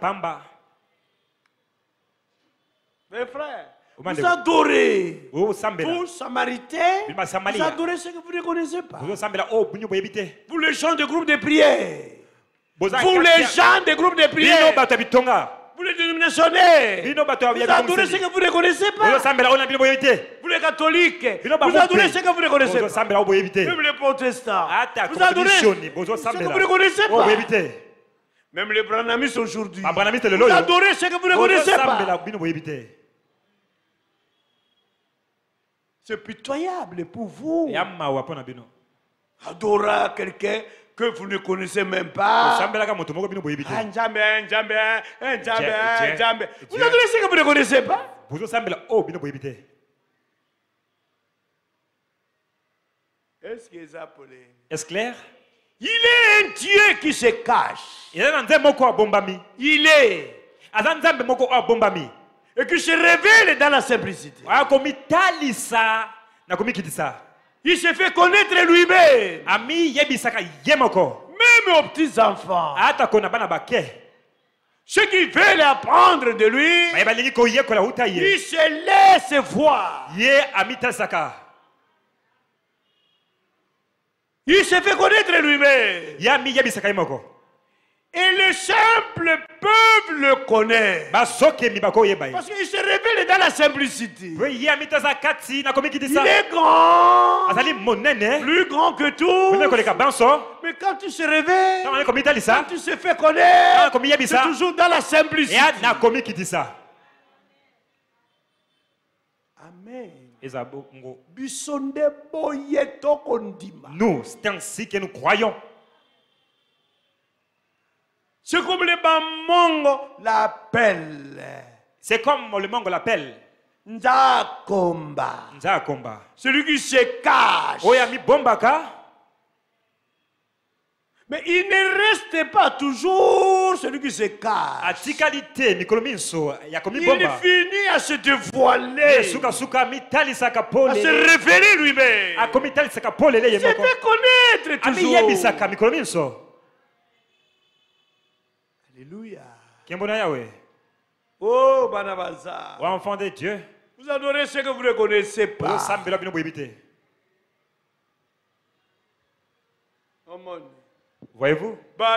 Speaker 2: Mes frères, vous adorez. Vous, Samaritains, vous adorez ce que vous ne connaissez pas. Vous, les gens de groupe de prière. Vous, les gens de groupe de prière. Vous les dénominationnaires, vous adorez ce que vous ne connaissez pas. Vous les catholiques, vous adorez ce que vous ne connaissez pas. Même les protestants, vous adorez ce que vous ne connaissez pas. Même les branhamistes aujourd'hui, vous adorez ce que vous ne connaissez pas. C'est pitoyable pour vous. Adorer quelqu'un que vous ne connaissez même pas. Un Djambé, un Djambé, un Djambé, un Djambé. Vous adorez ce que vous ne connaissez pas. Est-ce que ça appelé?
Speaker 1: Est-ce clair?
Speaker 2: Il est un Dieu qui se cache. Il est. Et qui se révèle dans la simplicité. Il se fait connaître lui-même. Même aux petits enfants. Ceux qui veulent apprendre de lui, ils se laissent voir. Il se fait connaître lui-même. Et les simples peuvent le connaître. Parce qu'il se révèle dans la simplicité. Il est grand, plus grand que tout. Mais quand tu se révèles, quand tu se fais connaître, c'est toujours dans la simplicité. Amen.
Speaker 1: Nous, c'est ainsi que nous croyons.
Speaker 2: C'est comme le Bamongo l'appelle.
Speaker 1: C'est comme le Mongo l'appelle.
Speaker 2: Nzakomba.
Speaker 1: Nzakomba.
Speaker 2: Celui qui se cache.
Speaker 1: Oyami bombaka.
Speaker 2: Mais il ne reste pas toujours celui qui se cache. Il finit à se dévoiler, à se révéler lui-même. Il se fait connaître toujours. Alléluia. Oh, Banabaza.
Speaker 1: Enfant de Dieu.
Speaker 2: Vous adorez ce que vous ne connaissez pas.
Speaker 1: Voyez-vous?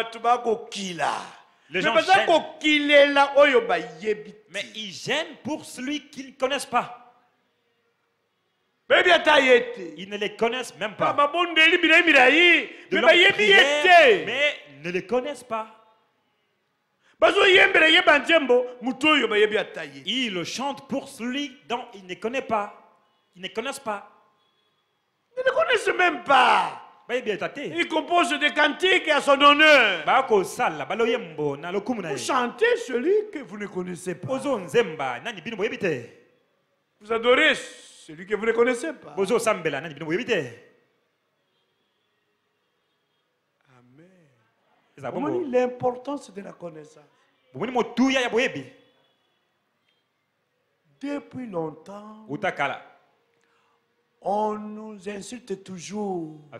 Speaker 1: Les gens gênent. Mais ils gênent pour celui qu'ils ne connaissent pas. Ils ne les connaissent même pas. De leur prière, mais ne les connaissent pas. Ils le chantent pour celui dont ils ne connaissent pas. Ils ne connaissent pas.
Speaker 2: Ils ne connaissent même pas. Il compose des cantiques à son honneur. Vous chantez celui que vous ne connaissez pas. Vous adorez celui que vous ne connaissez pas. Amen. L'importance de la connaissance. Depuis longtemps, on nous insulte toujours. Ah,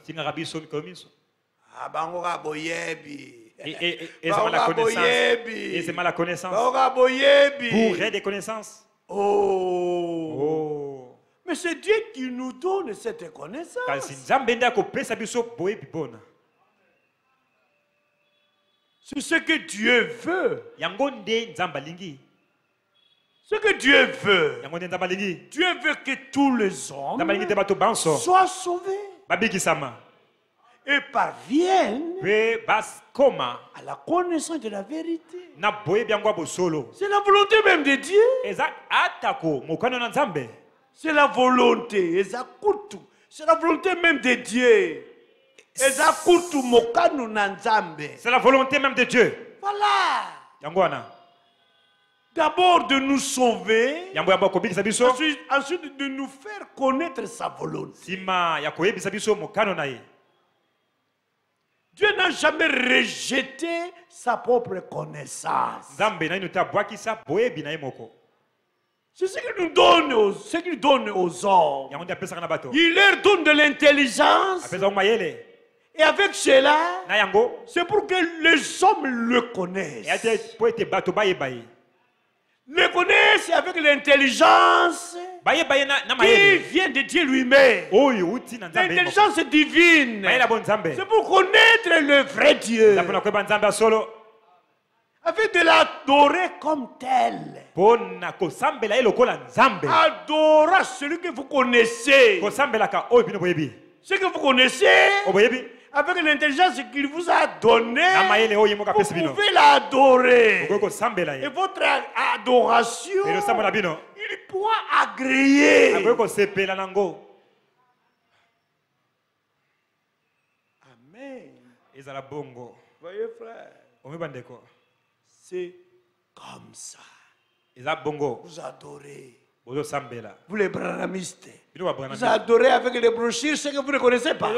Speaker 2: bangoka boyebi.
Speaker 1: Et c'est mal la connaissance. Et c'est mal la connaissance. Bourré des connaissances.
Speaker 2: Oh. Oh. Mais c'est Dieu qui nous donne cette connaissance. C'est ce que Dieu veut. Ce que Dieu veut. Dieu veut que tous les hommes soient sauvés et parviennent à la connaissance de la vérité. C'est la volonté même de Dieu. C'est la volonté. C'est la volonté même de Dieu. C'est
Speaker 1: la volonté même de Dieu.
Speaker 2: Voilà. D'abord de nous sauver, ensuite, ensuite de nous faire connaître sa volonté. Dieu n'a jamais rejeté sa propre connaissance. C'est ce qu'il nous donne aux, ce qu'il donne aux hommes. Il leur donne de l'intelligence. Et avec cela, c'est pour que les hommes le connaissent. Le connaissent avec l'intelligence qui vient de Dieu lui-même. L'intelligence divine. C'est pour connaître le vrai Dieu. Afin de l'adorer comme tel. Adorer celui que vous connaissez. Ce que vous connaissez, avec l'intelligence qu'il vous a donnée, vous pouvez l'adorer. Et votre adoration, il pourra agréer. Amen. Voyez frère, c'est comme ça. Vous adorez. Vous les branamistes, vous adorez avec les brochures ce que vous ne connaissez pas.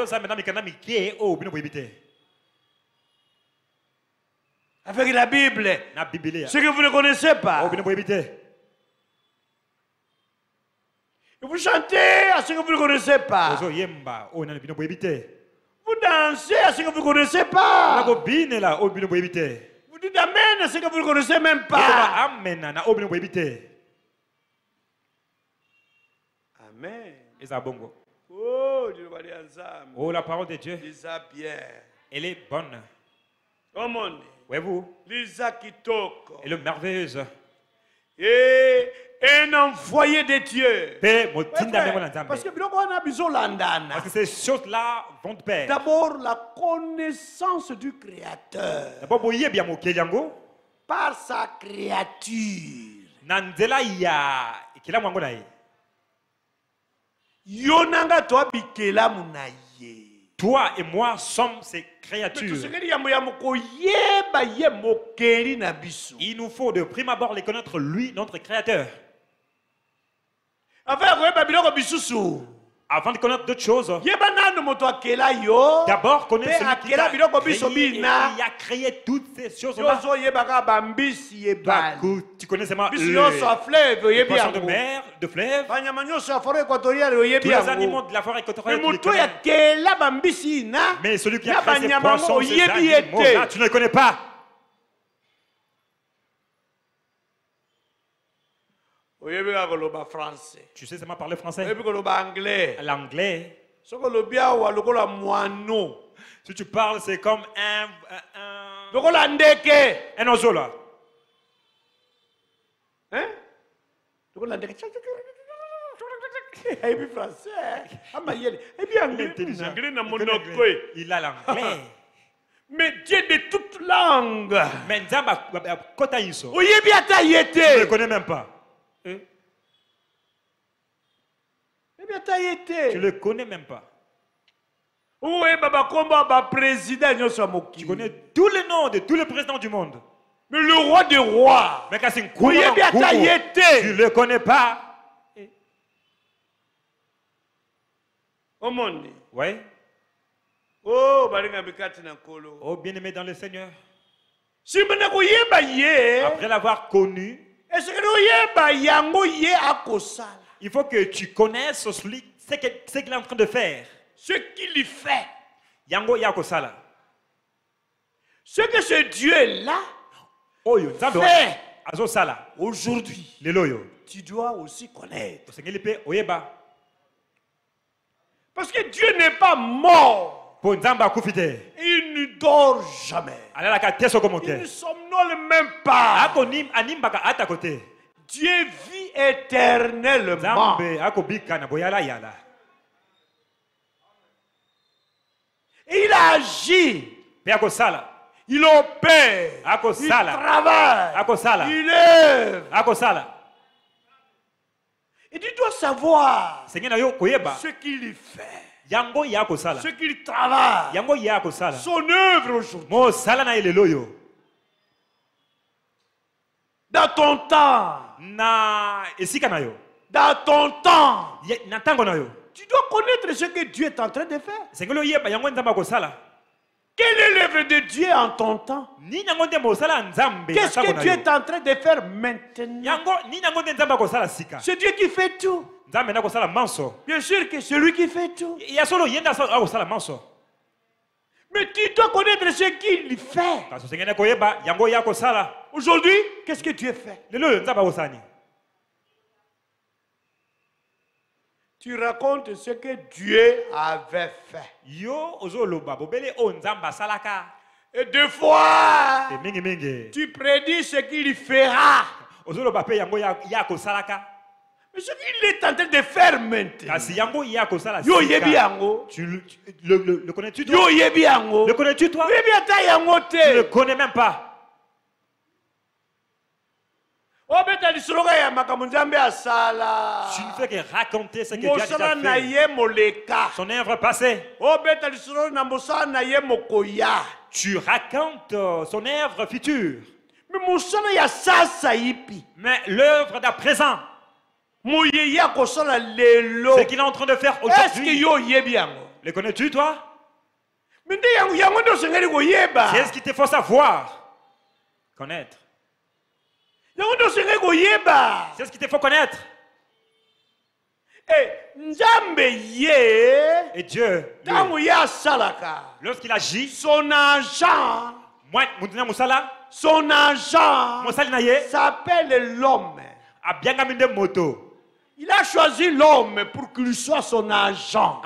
Speaker 2: Avec la Bible, ce que vous ne connaissez pas. Et vous chantez à ce que vous ne connaissez pas. Vous dansez à ce que vous ne connaissez pas. Vous dites amen Amen à ce que vous ne connaissez même pas.
Speaker 1: Amen.
Speaker 2: Amen.
Speaker 1: Oh,
Speaker 2: Dieu va dire ensemble.
Speaker 1: Oh, la parole de Dieu.
Speaker 2: Lisa bien.
Speaker 1: Elle est bonne.
Speaker 2: Oh mon.
Speaker 1: Voyez-vous?
Speaker 2: Lisa qui toque.
Speaker 1: Elle est merveilleuse.
Speaker 2: Et un envoyé de Dieu.
Speaker 1: Ouais,
Speaker 2: parce que on a besoin d'andana.
Speaker 1: Parce que ces choses-là vont de pair.
Speaker 2: D'abord la connaissance du Créateur.
Speaker 1: D'abord, bien
Speaker 2: par sa créature.
Speaker 1: Nandela ya ikila mwango na ye.
Speaker 2: Yonanga toi bikela munaye.
Speaker 1: Toi et moi sommes ces créatures. Il nous faut de prime abord les connaître lui, notre créateur. Avant de connaître d'autres choses, d'abord connaître celui qui a créé, et qui a créé toutes ces choses-là. Tu connais seulement les poissons de mer, de fleuve, tous les animaux de la forêt équatoriale. Mais celui qui a créé ces poissons, ces animaux-là, tu ne les connais pas. Tu sais seulement parler français. L'anglais. Si tu parles, c'est comme un, un, un oiseau là.
Speaker 2: Hein?
Speaker 1: Il a l'anglais.
Speaker 2: Mais Dieu de toute langue.
Speaker 1: Mais tu ne
Speaker 2: le
Speaker 1: connais même pas.
Speaker 2: Hein?
Speaker 1: Tu le connais même pas.
Speaker 2: Tu
Speaker 1: connais tous les noms de tous les présidents du monde.
Speaker 2: Mais le roi des rois.
Speaker 1: Mais tu le connais pas.
Speaker 2: Au monde.
Speaker 1: Oui.
Speaker 2: Oh,
Speaker 1: oh bien-aimé dans le Seigneur.
Speaker 2: Après
Speaker 1: Après l'avoir connu, il faut que tu connaisses ce qu'il est en train de faire.
Speaker 2: Ce qu'il fait.
Speaker 1: Yango yakosala.
Speaker 2: Ce que ce Dieu-là fait aujourd'hui, tu dois aussi connaître. Parce que Dieu n'est pas mort. Il ne dort jamais. Il ne somnole même pas. Dieu vit éternellement. Et il agit. Il opère. Il travaille. Il œuvre. Et tu dois savoir ce qu'il fait. Ce qu'il travaille. Son œuvre aujourd'hui. Dans ton temps. Dans ton temps. Tu dois connaître ce que Dieu est en train de faire. Quelle est l'œuvre de Dieu en ton temps? Qu'est-ce que Dieu est en train de faire maintenant? C'est Dieu qui fait tout. Bien sûr que c'est lui qui fait tout. Mais tu dois connaître ce qu'il fait. Aujourd'hui, qu'est-ce que Dieu fait? Tu racontes ce que Dieu avait fait. Et deux fois, tu prédis ce qu'il fera. Mais ce qu'il est en train de faire maintenant. Yo yebi yango.
Speaker 1: Tu le, le, le, le connais-tu toi?
Speaker 2: Yo yebi yango.
Speaker 1: Le connais-tu toi?
Speaker 2: Yebi ata yango te.
Speaker 1: Tu ne le connais même pas.
Speaker 2: Tu
Speaker 1: ne fais que raconter ce que Dieu a déjà fait. Son œuvre passée. Tu racontes son œuvre future. Mais l'œuvre d'à présent, ce qu'il est en train de faire aujourd'hui, le connais-tu toi? C'est ce qu'il te faut savoir, connaître. C'est ce qu'il te faut connaître. Et Dieu,
Speaker 2: lui,
Speaker 1: lorsqu'il agit,
Speaker 2: son agent, son agent s'appelle l'homme. Il a choisi l'homme pour qu'il soit son agent.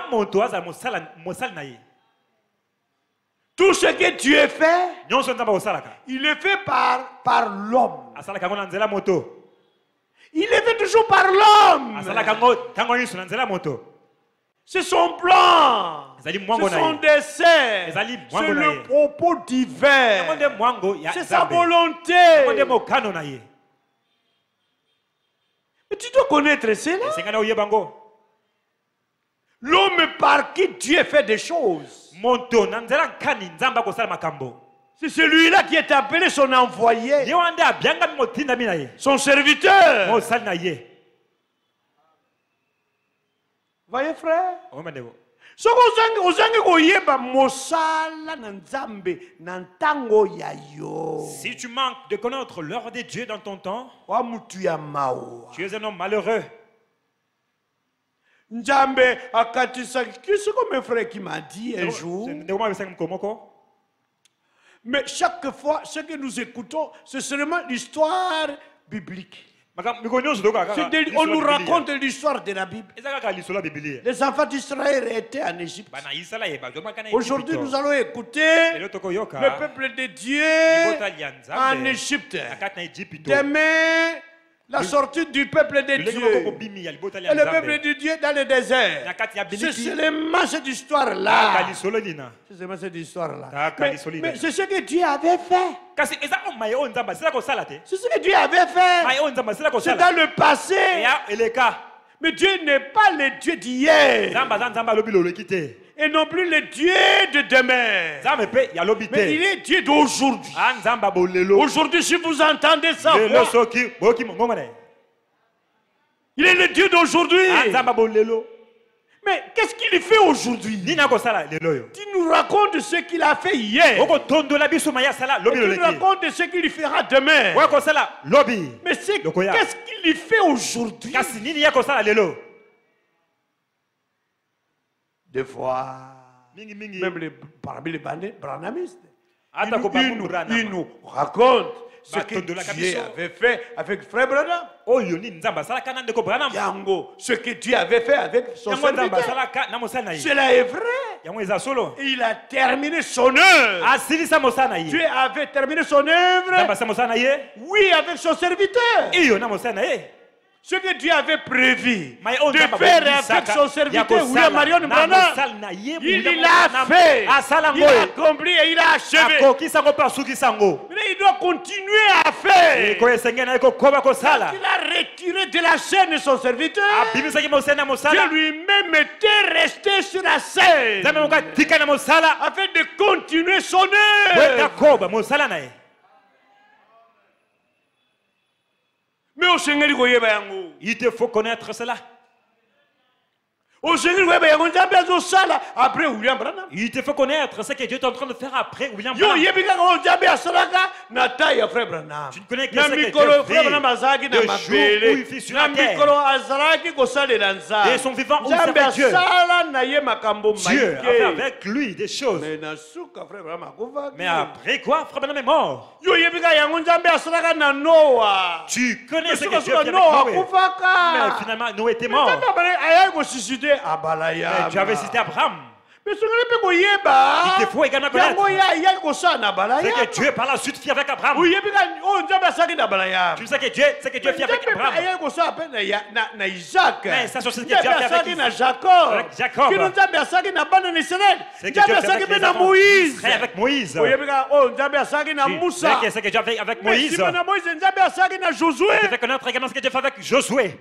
Speaker 2: Tout ce que Dieu fait, il est fait par, par l'homme. Il est fait toujours par l'homme. C'est son plan. C'est son dessein. C'est le propos divin. C'est sa volonté. Mais tu dois connaître cela. L'homme par qui Dieu fait des choses. C'est celui-là qui est appelé son envoyé. Son serviteur. Voyez frère? Si
Speaker 1: tu manques de connaître l'heure de Dieu dans ton temps, tu es un homme malheureux.
Speaker 2: C'est comme un frère qui m'a dit un jour. Mais chaque fois, ce que nous écoutons, c'est seulement l'histoire biblique. On nous raconte l'histoire de la Bible. Les enfants d'Israël étaient en Égypte. Aujourd'hui, nous allons écouter le peuple de Dieu en Égypte. Demain, la sortie du peuple de Dieu. Et le peuple de Dieu dans le désert. C'est seulement cette histoire-là. C'est seulement cette histoire-là. Mais, mais c'est ce que Dieu avait fait. C'est ce que Dieu avait fait. C'est dans le passé. Mais Dieu n'est pas le Dieu d'hier. Et non plus le Dieu de demain. Mais il est Dieu d'aujourd'hui. Aujourd'hui, si vous entendez ça, il est le Dieu d'aujourd'hui. Mais qu'est-ce qu'il fait aujourd'hui? Tu nous racontes ce qu'il a fait hier. Et tu nous racontes ce qu'il fera demain. Mais qu'est-ce qu'il fait aujourd'hui? Des fois, même les, parmi les branhamistes, ils nous, ils nous, ils nous racontent ce que Dieu avait fait avec Frère Branham. Yango, ce que Dieu avait fait avec son serviteur. Cela est vrai. Et il a terminé son œuvre. Dieu avait terminé son œuvre. Oui, avec son serviteur. Ce que Dieu avait prévu de faire avec son serviteur William Marion Branham, il l'a fait, il a accompli et il a achevé. Mais il doit continuer à faire. Il a retiré de la scène son serviteur. Dieu lui-même était resté sur la scène afin de continuer son œuvre. Mais au Seigneur,
Speaker 1: il te faut connaître cela.
Speaker 2: Au Seigneur, après William Branham.
Speaker 1: Il te faut connaître ce que Dieu est en train de faire après William Branham.
Speaker 2: Tu
Speaker 1: ne connais que ce que Dieu fait de jour où il fit sur la terre. Et son vivant où servait Dieu. Dieu a fait avec lui des choses. Mais après quoi, Frère Branham est mort. Tu connais ce que Dieu a fait avec Noé. Mais finalement, Noé était mort. Mais tu avais cité Abraham.
Speaker 2: Mais
Speaker 1: il te faut également connaître ce que Dieu par la suite fit avec Abraham. Tu sais que Dieu, c'est que Dieu fit avec Abraham. Mais ça, c'est ce que Dieu a fait avec Jacob. C'est que Dieu a fait avec Moïse. Avec Moïse. C'est ce que Dieu a fait avec Moïse. Tu fais connaître également ce que Dieu a fait avec Josué.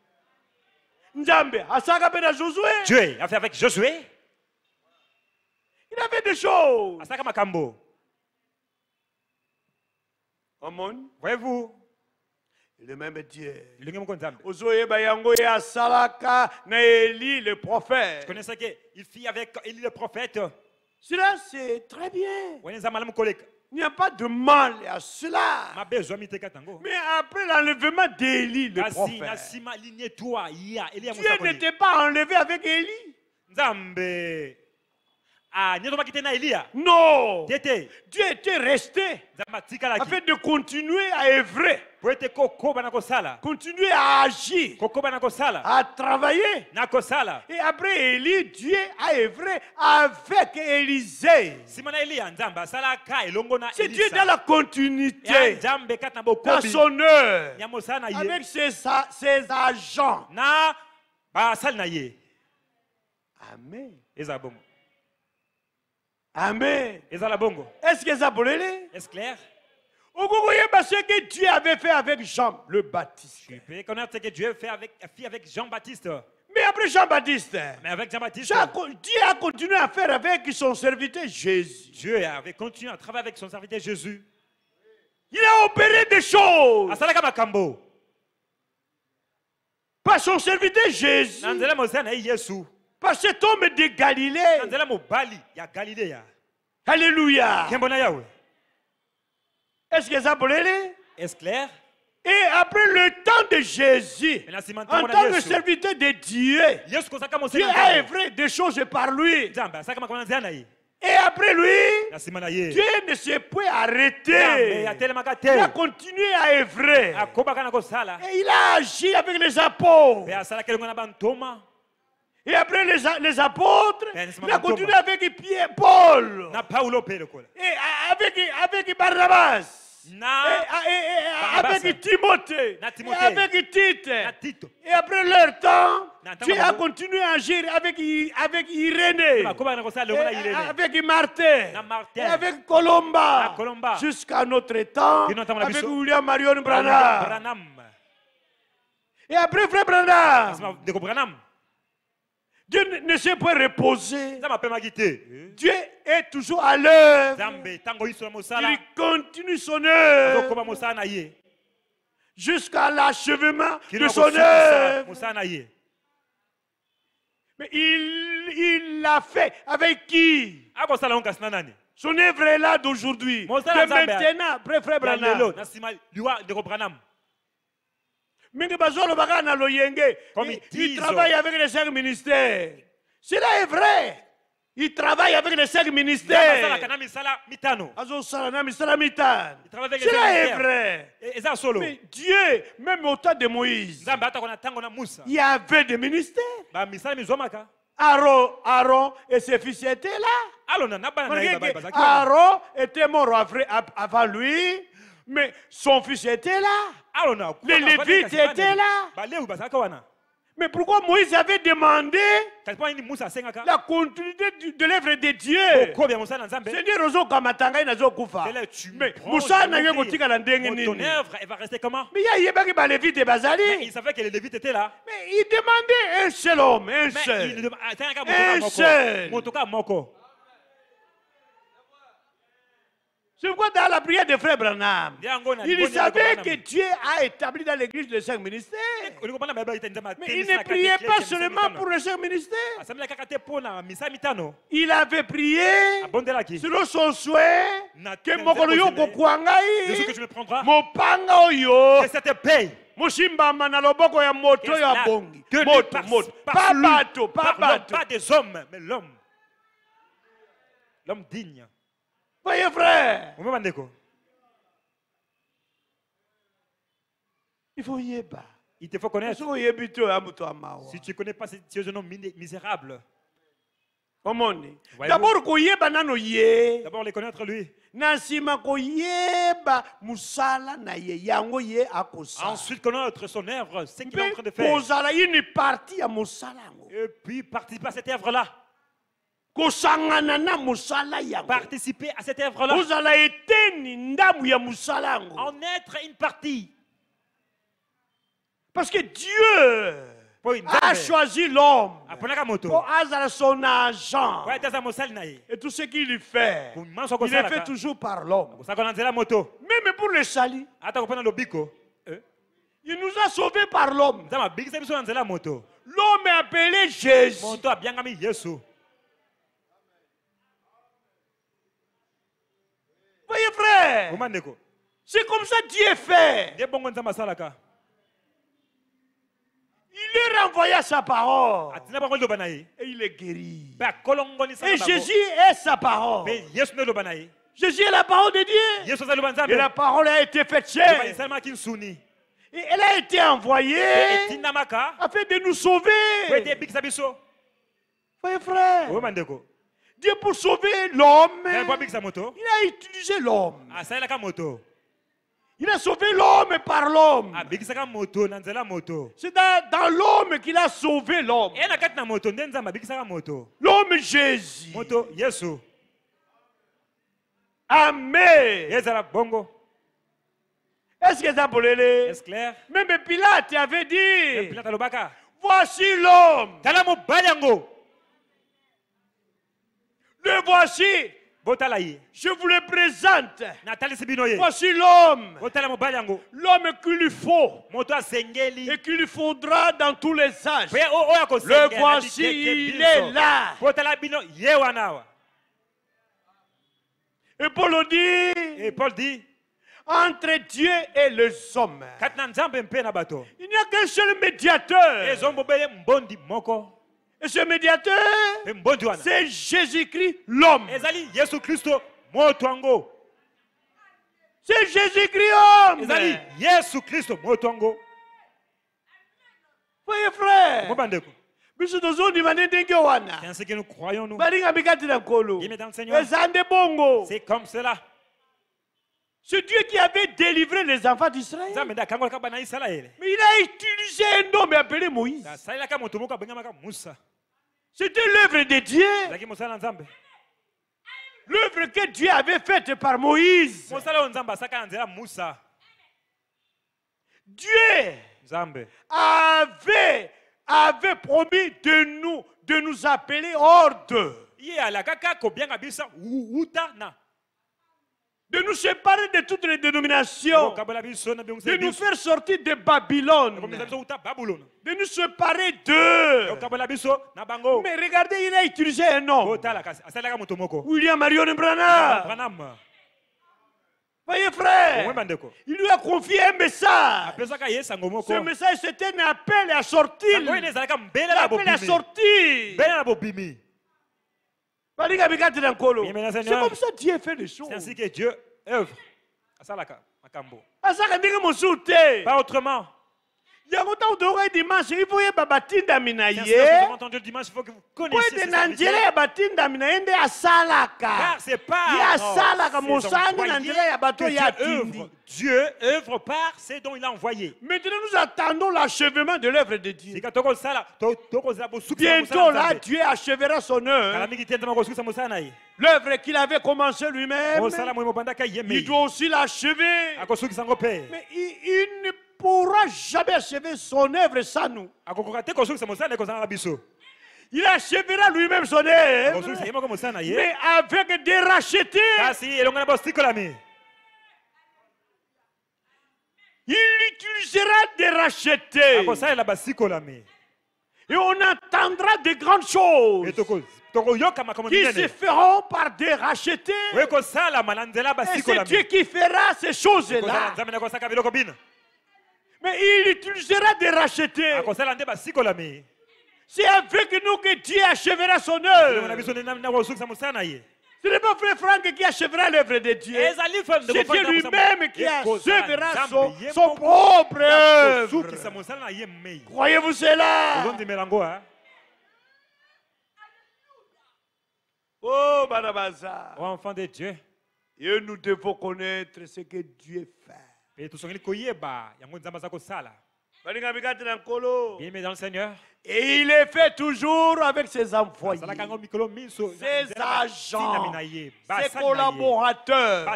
Speaker 1: Dieu a fait avec Josué.
Speaker 2: Il a fait des choses.
Speaker 1: Voyez-vous?
Speaker 2: Le même Dieu.
Speaker 1: Le
Speaker 2: prophète.
Speaker 1: Tu connais ce qu'il fit avec Élie le prophète?
Speaker 2: Cela, c'est très bien. Il n'y a pas de mal à cela. Mais après l'enlèvement d'Élie, le prophète, Dieu n'était pas enlevé avec Élie. Non. Dieu était resté afin de continuer à œuvrer, continuer à agir, à travailler. Et après Élie, Dieu a œuvré avec Élisée. C'est Dieu dans la continuité, dans son œuvre, avec ses, ses agents. Amen. Amen. Est-ce que ça peut aller?
Speaker 1: Est-ce clair?
Speaker 2: Vous voyez ce que Dieu avait fait avec Jean le Baptiste.
Speaker 1: Tu peux connaître ce que Dieu fait avec, avec Jean-Baptiste.
Speaker 2: Mais après Jean-Baptiste,
Speaker 1: Mais avec Jean-Baptiste,
Speaker 2: Dieu a continué à faire avec son serviteur Jésus.
Speaker 1: Dieu avait continué à travailler avec son serviteur Jésus.
Speaker 2: Il a opéré des choses. Par son serviteur Jésus. Par cet homme de Galilée. Alléluia. Est-ce que ça peut aller?
Speaker 1: Est-ce clair?
Speaker 2: Et après le temps de Jésus, en tant que serviteur de Dieu, Dieu a œuvré des choses par lui. Et après lui, Dieu ne s'est pas arrêté. Il a continué à œuvrer. Et il a agi avec les apôtres. Et après les, les apôtres, il a continué avec Pierre, Paul. Et avec, avec Barnabas. Et, et, et, avec Timothée. Et avec Tite. Et après leur temps, Dieu a continué à agir avec, avec Irénée. Et avec Martin. Et avec Colomba. Jusqu'à notre temps. Avec William Marion Branham. Et après Frère Branham. Dieu ne s'est pas reposé. Dieu est toujours à l'œuvre. Il continue son œuvre jusqu'à l'achèvement de son œuvre. Mais il l'a fait avec qui? Son œuvre est là d'aujourd'hui. De maintenant, frère Branham. Mais il travaille avec les cinq ministères. Cela est vrai. Il travaille avec les cinq ministères. Cela est vrai. Mais Dieu, même au temps de Moïse, il y avait des ministères. Aaron, Aaron et ses fils étaient là. Aaron était mort avant lui. Mais son fils était là. Les Lévites étaient là. Mais pourquoi Moïse avait demandé la continuité de l'œuvre de Dieu? Seigneur, Ozo Kamatanga Nazo Kufa. Mais Moussa n'a pas dit
Speaker 1: ton œuvre, elle va rester comment?
Speaker 2: Mais il y a les Lévites et Bazali.
Speaker 1: Il savait que les Lévites étaient là.
Speaker 2: Mais il demandait un seul homme, un seul. Un seul. C'est pourquoi dans la prière de Frère Branham, il savait que Dieu a établi dans l'église les cinq ministères. Mais il ne priait pas seulement pour les cinq ministères. Il avait prié selon son souhait que Mokoloyo Kokwangai, Mopanga Oyo, Mushimba na loboko ya moto ya bongi. Moto, moto. Pas bateau, pas bateau.
Speaker 1: Pas des hommes, mais l'homme. L'homme digne.
Speaker 2: Voyez frère, il faut y être.
Speaker 1: Il te faut connaître.
Speaker 2: Si
Speaker 1: tu ne connais pas ces hommes misérables,
Speaker 2: d'abord
Speaker 1: d'abord les connaître lui.
Speaker 2: Ensuite
Speaker 1: connaître son œuvre, ce qu'il est en train de faire. Et puis participer à cette œuvre là. Participer à cette œuvre-là. En être une partie.
Speaker 2: Parce que Dieu a choisi l'homme pour être son agent. Et tout ce qu'il fait, il le fait toujours par l'homme. Même pour le salut. Il nous a sauvés par l'homme. L'homme est appelé Jésus. Voyez frère, c'est comme ça Dieu fait. Il est envoya sa parole. Et il est guéri. Et Jésus est sa parole. Jésus est la parole de Dieu. Et la parole a été faite chair. Et elle a été envoyée afin de nous sauver. Frère, frère. Dieu pour sauver l'homme, il a utilisé l'homme. Il a sauvé l'homme par l'homme. C'est dans, dans l'homme qu'il a sauvé l'homme. L'homme Jésus. Amen. Est-ce que ça peut aller?
Speaker 1: Est-ce clair?
Speaker 2: Même Pilate avait dit, voici l'homme. Le voici. Je vous le présente. Voici l'homme. L'homme qu'il lui faut. Et qu'il lui faudra dans tous les âges. Le voici, il est là. Et Paul dit,
Speaker 1: et Paul dit,
Speaker 2: entre Dieu et les hommes, il n'y a qu'un seul médiateur. Et ce médiateur, c'est Jésus-Christ, l'homme. C'est Jésus-Christ, homme. Voyez, frère.
Speaker 1: C'est ce que nous croyons, nous. C'est comme cela.
Speaker 2: C'est Dieu qui avait délivré les enfants d'Israël. Mais il a utilisé un homme appelé Moïse. C'était l'œuvre de Dieu. L'œuvre que Dieu avait faite par Moïse. Dieu avait, avait promis de nous, de nous appeler hors d'eux. De nous séparer de toutes les dénominations, de nous faire sortir de Babylone, de nous séparer d'eux. Mais regardez, il a utilisé un homme, William Marion Branham. Voyez, frère, il lui a confié un message. Ce message, c'était un appel à sortir. Un appel à sortir. C'est comme ça que Dieu fait les choses.
Speaker 1: C'est ainsi que Dieu œuvre.
Speaker 2: Pas
Speaker 1: autrement.
Speaker 2: Il y a longtemps où il dimanche, il faut y babatinda minaye.
Speaker 1: Entendu dimanche, il faut que vous connaissiez
Speaker 2: cette vérité. Babatinda minaye nde asalaka.
Speaker 1: C'est pas.
Speaker 2: Il asalaka mosanga nandira ya bato ya tindi.
Speaker 1: Dieu œuvre par ce dont il a envoyé.
Speaker 2: Maintenant, nous attendons l'achèvement de l'œuvre de Dieu. Bientôt, là, Dieu achèvera son œuvre. L'œuvre qu'il avait commencé lui-même, il doit aussi l'achever. Mais il, il ne pourra jamais achever son œuvre sans nous. Il achèvera lui-même son œuvre, mais avec des rachetés. Il utilisera des rachetés. Et on entendra de grandes choses qui se feront par des rachetés. Et c'est Dieu qui fera ces choses-là. Mais il utilisera des rachetés. C'est avec nous que Dieu achèvera son œuvre. Ce n'est pas frère Franck qui achèvera l'œuvre de Dieu. C'est Dieu lui-même qui achèvera son, son propre œuvre. Croyez-vous cela? Oh, Barabaza.
Speaker 1: Oh, enfant de Dieu.
Speaker 2: Et nous devons connaître ce que Dieu fait.
Speaker 1: Bien-aimé dans le Seigneur.
Speaker 2: Et il est fait toujours avec ses employés, ses agents, ses collaborateurs.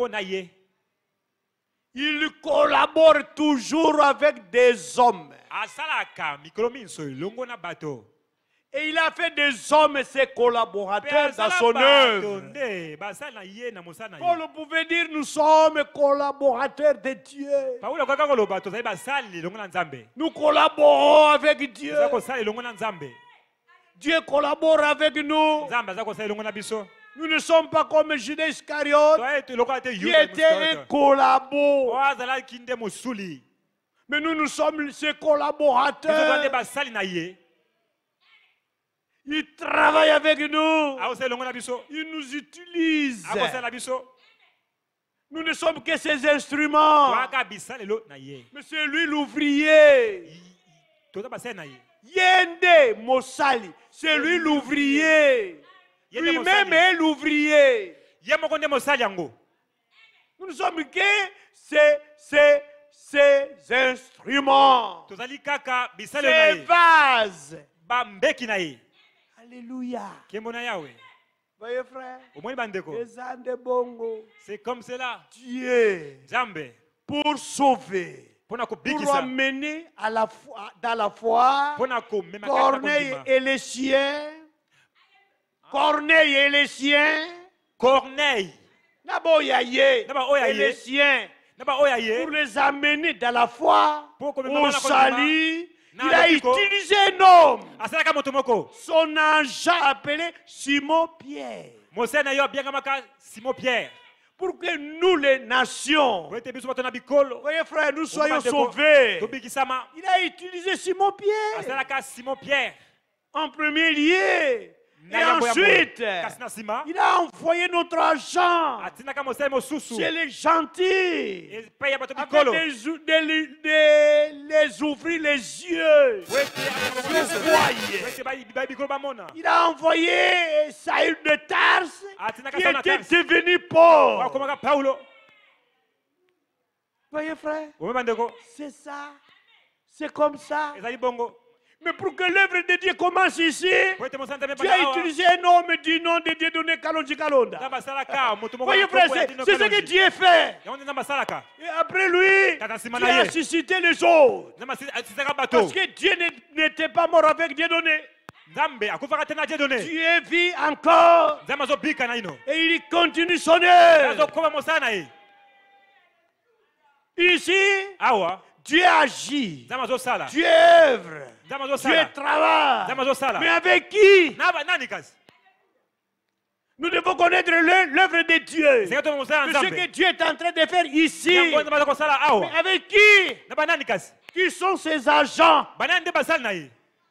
Speaker 2: Il collabore toujours avec des hommes. Et il a fait des hommes ses collaborateurs dans son œuvre. Paul pouvait dire nous sommes collaborateurs de Dieu. Nous collaborons avec Dieu. Dieu collabore avec nous. Nous ne sommes pas comme Judas Iscariote qui était un collabo. Mais nous, nous sommes ses collaborateurs. Il travaille avec nous. Il nous utilise. Nous ne sommes que ses instruments. Mais c'est lui l'ouvrier. Yende Mosali. C'est lui l'ouvrier. Lui-même est l'ouvrier. Nous ne sommes que ses, ses, ses instruments. Ses vases. Alléluia. Voyez frère,
Speaker 1: c'est comme cela.
Speaker 2: Dieu, pour sauver, pour amener à la foi, dans la foi, Corneille et les siens, Corneille et les siens,
Speaker 1: Corneille
Speaker 2: et les siens, pour les amener dans la foi, au salut. Il a utilisé un homme, son agent appelé Simon Pierre, pour que nous les nations, voyez frère, nous soyons sauvés. Il a utilisé Simon Pierre en premier lieu. Et ensuite, il a envoyé notre agent chez les gentils, afin de les ouvrir les yeux. Il a envoyé Saül de Tarse, qui était devenu pauvre. Voyez frère, c'est ça, c'est comme ça. Mais pour que l'œuvre de Dieu commence ici, tu as utilisé un homme du nom de Dieu donné Kalonji Kalonda. Voyez frère, c'est ce que Dieu fait. Et après lui, tu as suscité les autres. Parce que Dieu n'était pas mort avec Dieu donné. Dieu vit encore. Et il continue son œuvre. Ici, Dieu agit, Dieu œuvre, Dieu travaille. Mais avec qui? Nous devons connaître l'œuvre de Dieu. Ce que Dieu est en train de faire ici. Mais avec qui? Qui sont ses agents? Amen.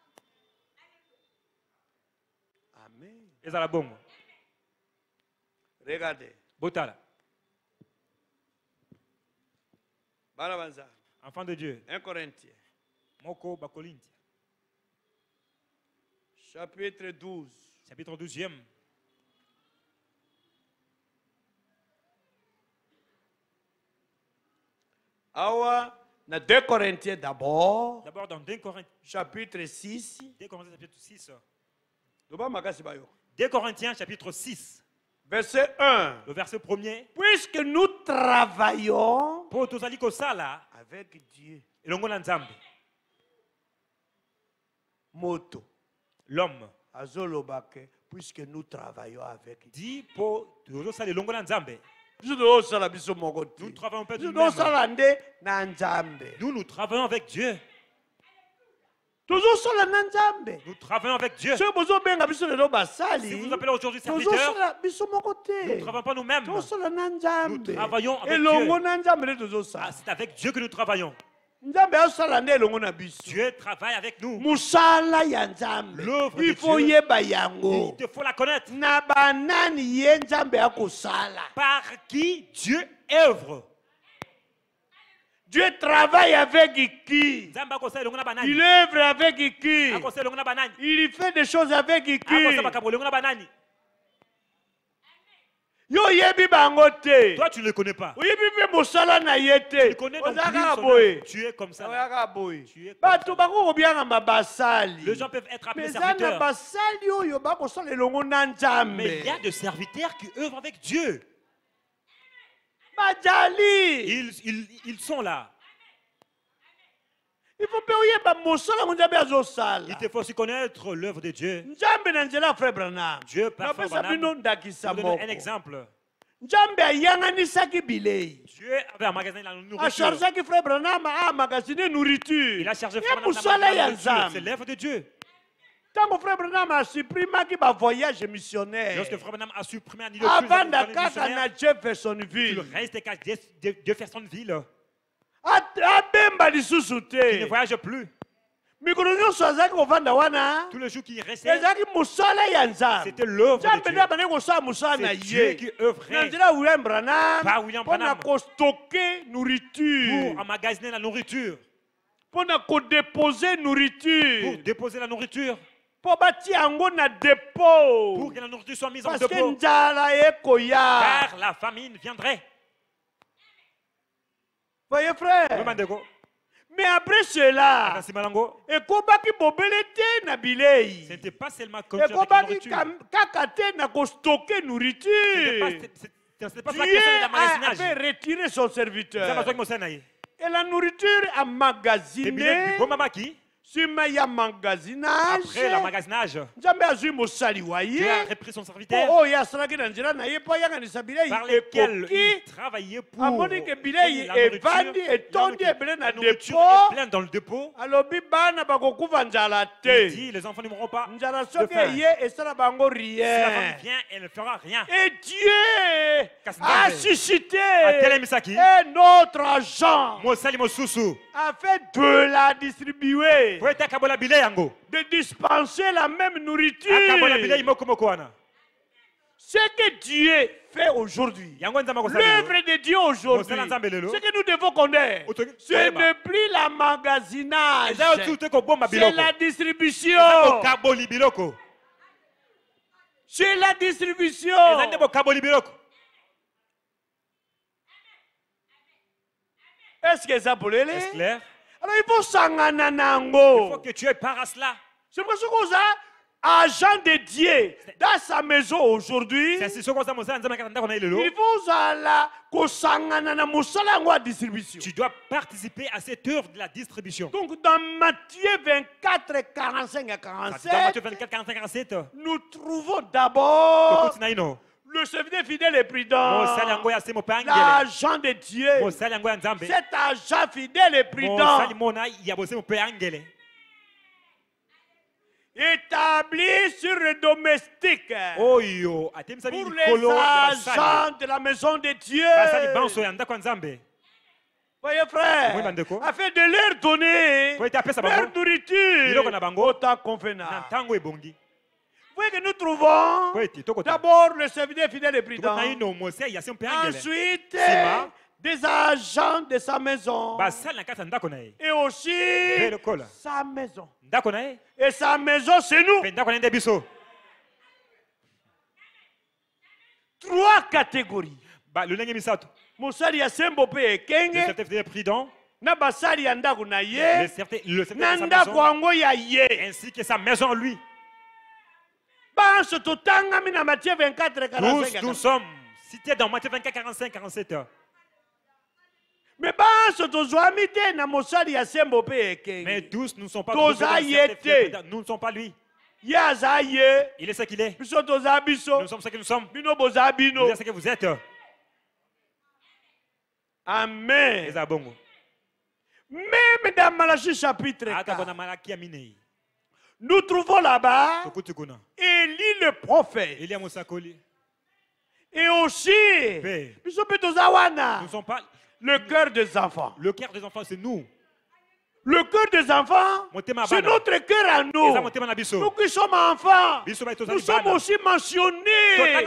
Speaker 2: Regardez.
Speaker 1: Enfant de Dieu.
Speaker 2: un Corinthiens.
Speaker 1: Moko Bakolinti.
Speaker 2: Chapitre douze.
Speaker 1: Chapitre douzième.
Speaker 2: Awa, dans deux Corinthiens d'abord.
Speaker 1: D'abord dans deux Corinthiens.
Speaker 2: Chapitre six.
Speaker 1: deux Corinthiens chapitre six.
Speaker 2: deux
Speaker 1: Corinthiens chapitre six.
Speaker 2: Verset un.
Speaker 1: Le verset premier.
Speaker 2: Puisque nous travaillons
Speaker 1: avec
Speaker 2: Dieu. Moto.
Speaker 1: L'homme.
Speaker 2: Azolobake. Puisque nous travaillons avec
Speaker 1: Dieu. Nous travaillons pas de nous-mêmes. Nous, nous travaillons avec Dieu. Nous travaillons avec Dieu. Si vous appelez aujourd'hui serviteur, nous ne travaillons pas nous-mêmes. Nous travaillons avec Dieu. Ah, c'est avec Dieu que nous travaillons. Dieu travaille avec nous. L'œuvre de Dieu, il te faut la connaître. Par qui Dieu œuvre.
Speaker 2: Dieu travaille avec qui? Il œuvre avec qui? Il fait des choses avec qui? Yo yebi bangote.
Speaker 1: Toi tu ne le connais pas.
Speaker 2: Tu le
Speaker 1: connais donc plus. Tu es comme ça.
Speaker 2: Tu es comme ça.
Speaker 1: Les gens peuvent être appelés serviteurs. Mais il y a des serviteurs qui œuvrent avec Dieu. Ils, ils, ils sont là.
Speaker 2: Il
Speaker 1: te faut aussi connaître l'œuvre de Dieu.
Speaker 2: Dieu
Speaker 1: par Frère Branham. Je donne un exemple. Dieu avait un magasin de la nourriture. Il a chargé Frère Branham dans la nourriture. C'est l'œuvre de Dieu.
Speaker 2: Tant Frère Branham a supprimé un voyage missionnaire.
Speaker 1: Lorsque Frère Branham a supprimé un île
Speaker 2: avant de Jeffersonville.
Speaker 1: Il reste qu'à Jeffersonville. Qui ne voyage plus. Tout le jour qui restait, c'était l'œuvre de Dieu. C'est Dieu qui œuvrait par William Branham pour emmagasiner la nourriture.
Speaker 2: Pour déposer nourriture.
Speaker 1: Pour déposer la nourriture.
Speaker 2: Pour bâtir un dépôt.
Speaker 1: Pour que la nourriture soit mise en dépôt.
Speaker 2: Car
Speaker 1: la famine viendrait.
Speaker 2: Voyez frère. Mais après cela,
Speaker 1: ce n'était pas seulement comme
Speaker 2: nourriture.
Speaker 1: Ce n'était pas Dieu
Speaker 2: avait retiré son serviteur. Et la nourriture emmagasinée. Après
Speaker 1: le magasinage, Dieu a repris son serviteur par lequel il travaillait pour la nourriture. La nourriture est pleine dans le dépôt. Il dit, les enfants ne mourront pas de faim. Si la famille vient, elle ne fera rien.
Speaker 2: Et Dieu a suscité
Speaker 1: un
Speaker 2: autre agent afin de la distribuer, de dispenser la même nourriture. Ce que Dieu fait aujourd'hui, l'œuvre de Dieu aujourd'hui, ce que nous devons connaître, ce n'est plus l'emmagasinage, c'est la distribution. C'est la distribution. Est-ce que ça peut aller?
Speaker 1: Clair?
Speaker 2: Alors il faut s'angana nango.
Speaker 1: Il faut que tu aies part à cela.
Speaker 2: C'est pour ça qu'on a agent de Dieu dans sa maison aujourd'hui. Il faut la distribution.
Speaker 1: Tu dois participer à cette œuvre de la distribution.
Speaker 2: Donc dans Matthieu vingt-quatre, quarante-cinq à quarante-sept,
Speaker 1: dans Matthieu vingt-quatre, quarante-cinq, quarante-sept,
Speaker 2: nous trouvons d'abord le serviteur fidèle et prudent, l'agent de Dieu, cet agent fidèle et prudent, établi sur le domestique pour les agents de la maison de Dieu. Voyez frère, afin de leur donner leur nourriture au temps convenable. Vous voyez que nous trouvons d'abord le serviteur fidèle et prudent, ensuite des agents de sa maison et aussi sa maison. Et sa maison, c'est nous. Trois catégories. Mosali ya sembo pe ekenge. Na basali ya ndako na ye. Na ndako ango ya ye.
Speaker 1: Ainsi que sa maison lui.
Speaker 2: Tous
Speaker 1: nous sommes cités dans Matthieu vingt-quatre, quarante-cinq, quarante-sept.
Speaker 2: Mais
Speaker 1: tous nous ne sommes pas nous ne sommes pas lui. Il est ce qu'il est. Nous sommes ce que nous sommes. Vous êtes ce que vous êtes.
Speaker 2: Amen. Même dans Malachie chapitre quatre, nous trouvons là-bas Élie le prophète. Et aussi, nous sommes pas le cœur des enfants.
Speaker 1: Le cœur des enfants, c'est nous.
Speaker 2: Le cœur des enfants, c'est notre cœur à nous. Nous qui sommes enfants, nous sommes aussi mentionnés.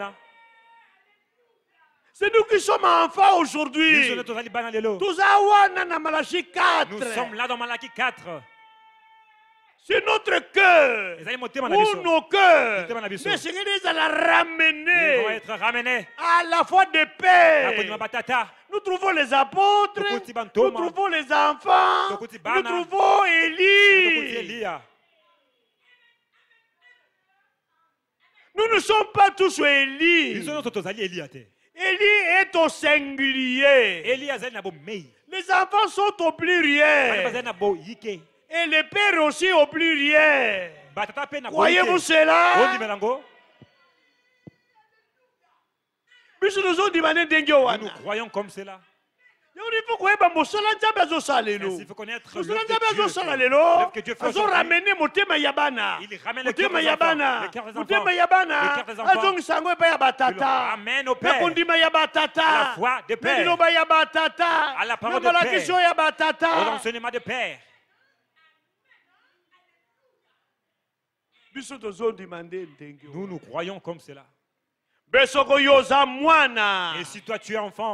Speaker 2: C'est nous qui sommes enfants aujourd'hui.
Speaker 1: Nous sommes là dans Malachie quatre.
Speaker 2: C'est notre cœur, ou nos cœurs, mais c'est qu'ils allaient ramener à la foi de paix. Nous trouvons les apôtres, nous trouvons les enfants, nous trouvons Élie. Nous ne sommes pas tous Élie. Élie est au singulier. Les enfants sont au pluriel. Et les pères aussi au pluriel. Croyez-vous cela?
Speaker 1: Nous croyons comme cela.
Speaker 2: Il faut connaître le l'œuvre que Dieu fait aujourd'hui. Il ramène le cœur des enfants. Le cœur des enfants. Il le ramène au Père. À la foi des pères. À la parole de Père. Aux enseignements de Père. Nous, nous croyons comme cela. Et si toi tu es enfant,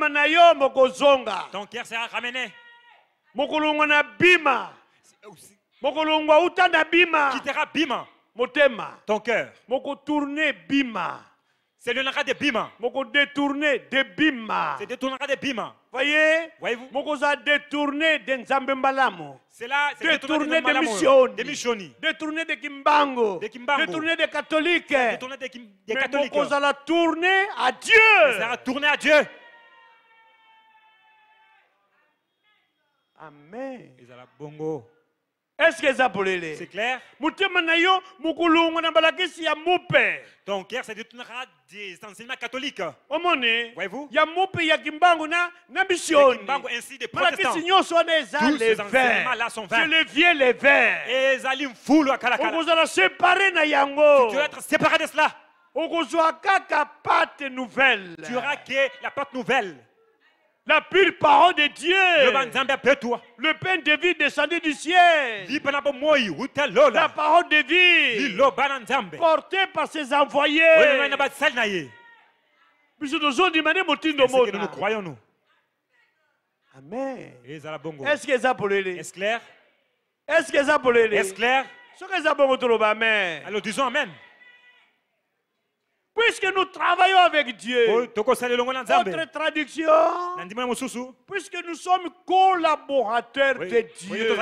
Speaker 2: ton cœur sera ramené. Quittera bima. Ton cœur. C'est le nara de bima. C'est détournera de bima. Voyez?
Speaker 1: Voyez-vous?
Speaker 2: Détourné de Nzambembalamo.
Speaker 1: C'est là, c'est
Speaker 2: détourné de missioni.
Speaker 1: De missioni.
Speaker 2: Détourné de Kimbango.
Speaker 1: De Kimbango.
Speaker 2: Détourné de catholiques.
Speaker 1: Détourné de, Kim, de catholiques.
Speaker 2: Mais la tourner à Dieu.
Speaker 1: Ça va tourner à Dieu.
Speaker 2: Amen.
Speaker 1: Ils ont bongo.
Speaker 2: Est-ce que ça peut
Speaker 1: c'est clair? Ton cœur se détournera des enseignements catholiques. Voyez-vous?
Speaker 2: Il y a Moupe, il y a Kimbango, na mission.
Speaker 1: Kimbango ainsi des protestants.
Speaker 2: Tous
Speaker 1: ces enseignements-là sont vains.
Speaker 2: C'est les vieux, les verts.
Speaker 1: Et ils allaient foule à Kalakala.
Speaker 2: On va séparer na yango.
Speaker 1: Tu dois être séparé de cela.
Speaker 2: On va pâte nouvelle.
Speaker 1: Tu auras que la pâte nouvelle.
Speaker 2: La pure parole de Dieu.
Speaker 1: Le
Speaker 2: pain de vie descendu du ciel. La parole de vie portée par ses envoyés. C'est ce
Speaker 1: que nous croyons, nous.
Speaker 2: Amen.
Speaker 1: Est-ce
Speaker 2: que ça peut
Speaker 1: Est-ce clair?
Speaker 2: Est-ce que ça peut
Speaker 1: Est-ce clair?
Speaker 2: Alors
Speaker 1: disons Amen.
Speaker 2: Puisque nous travaillons avec Dieu, notre traduction, puisque nous sommes collaborateurs de Dieu,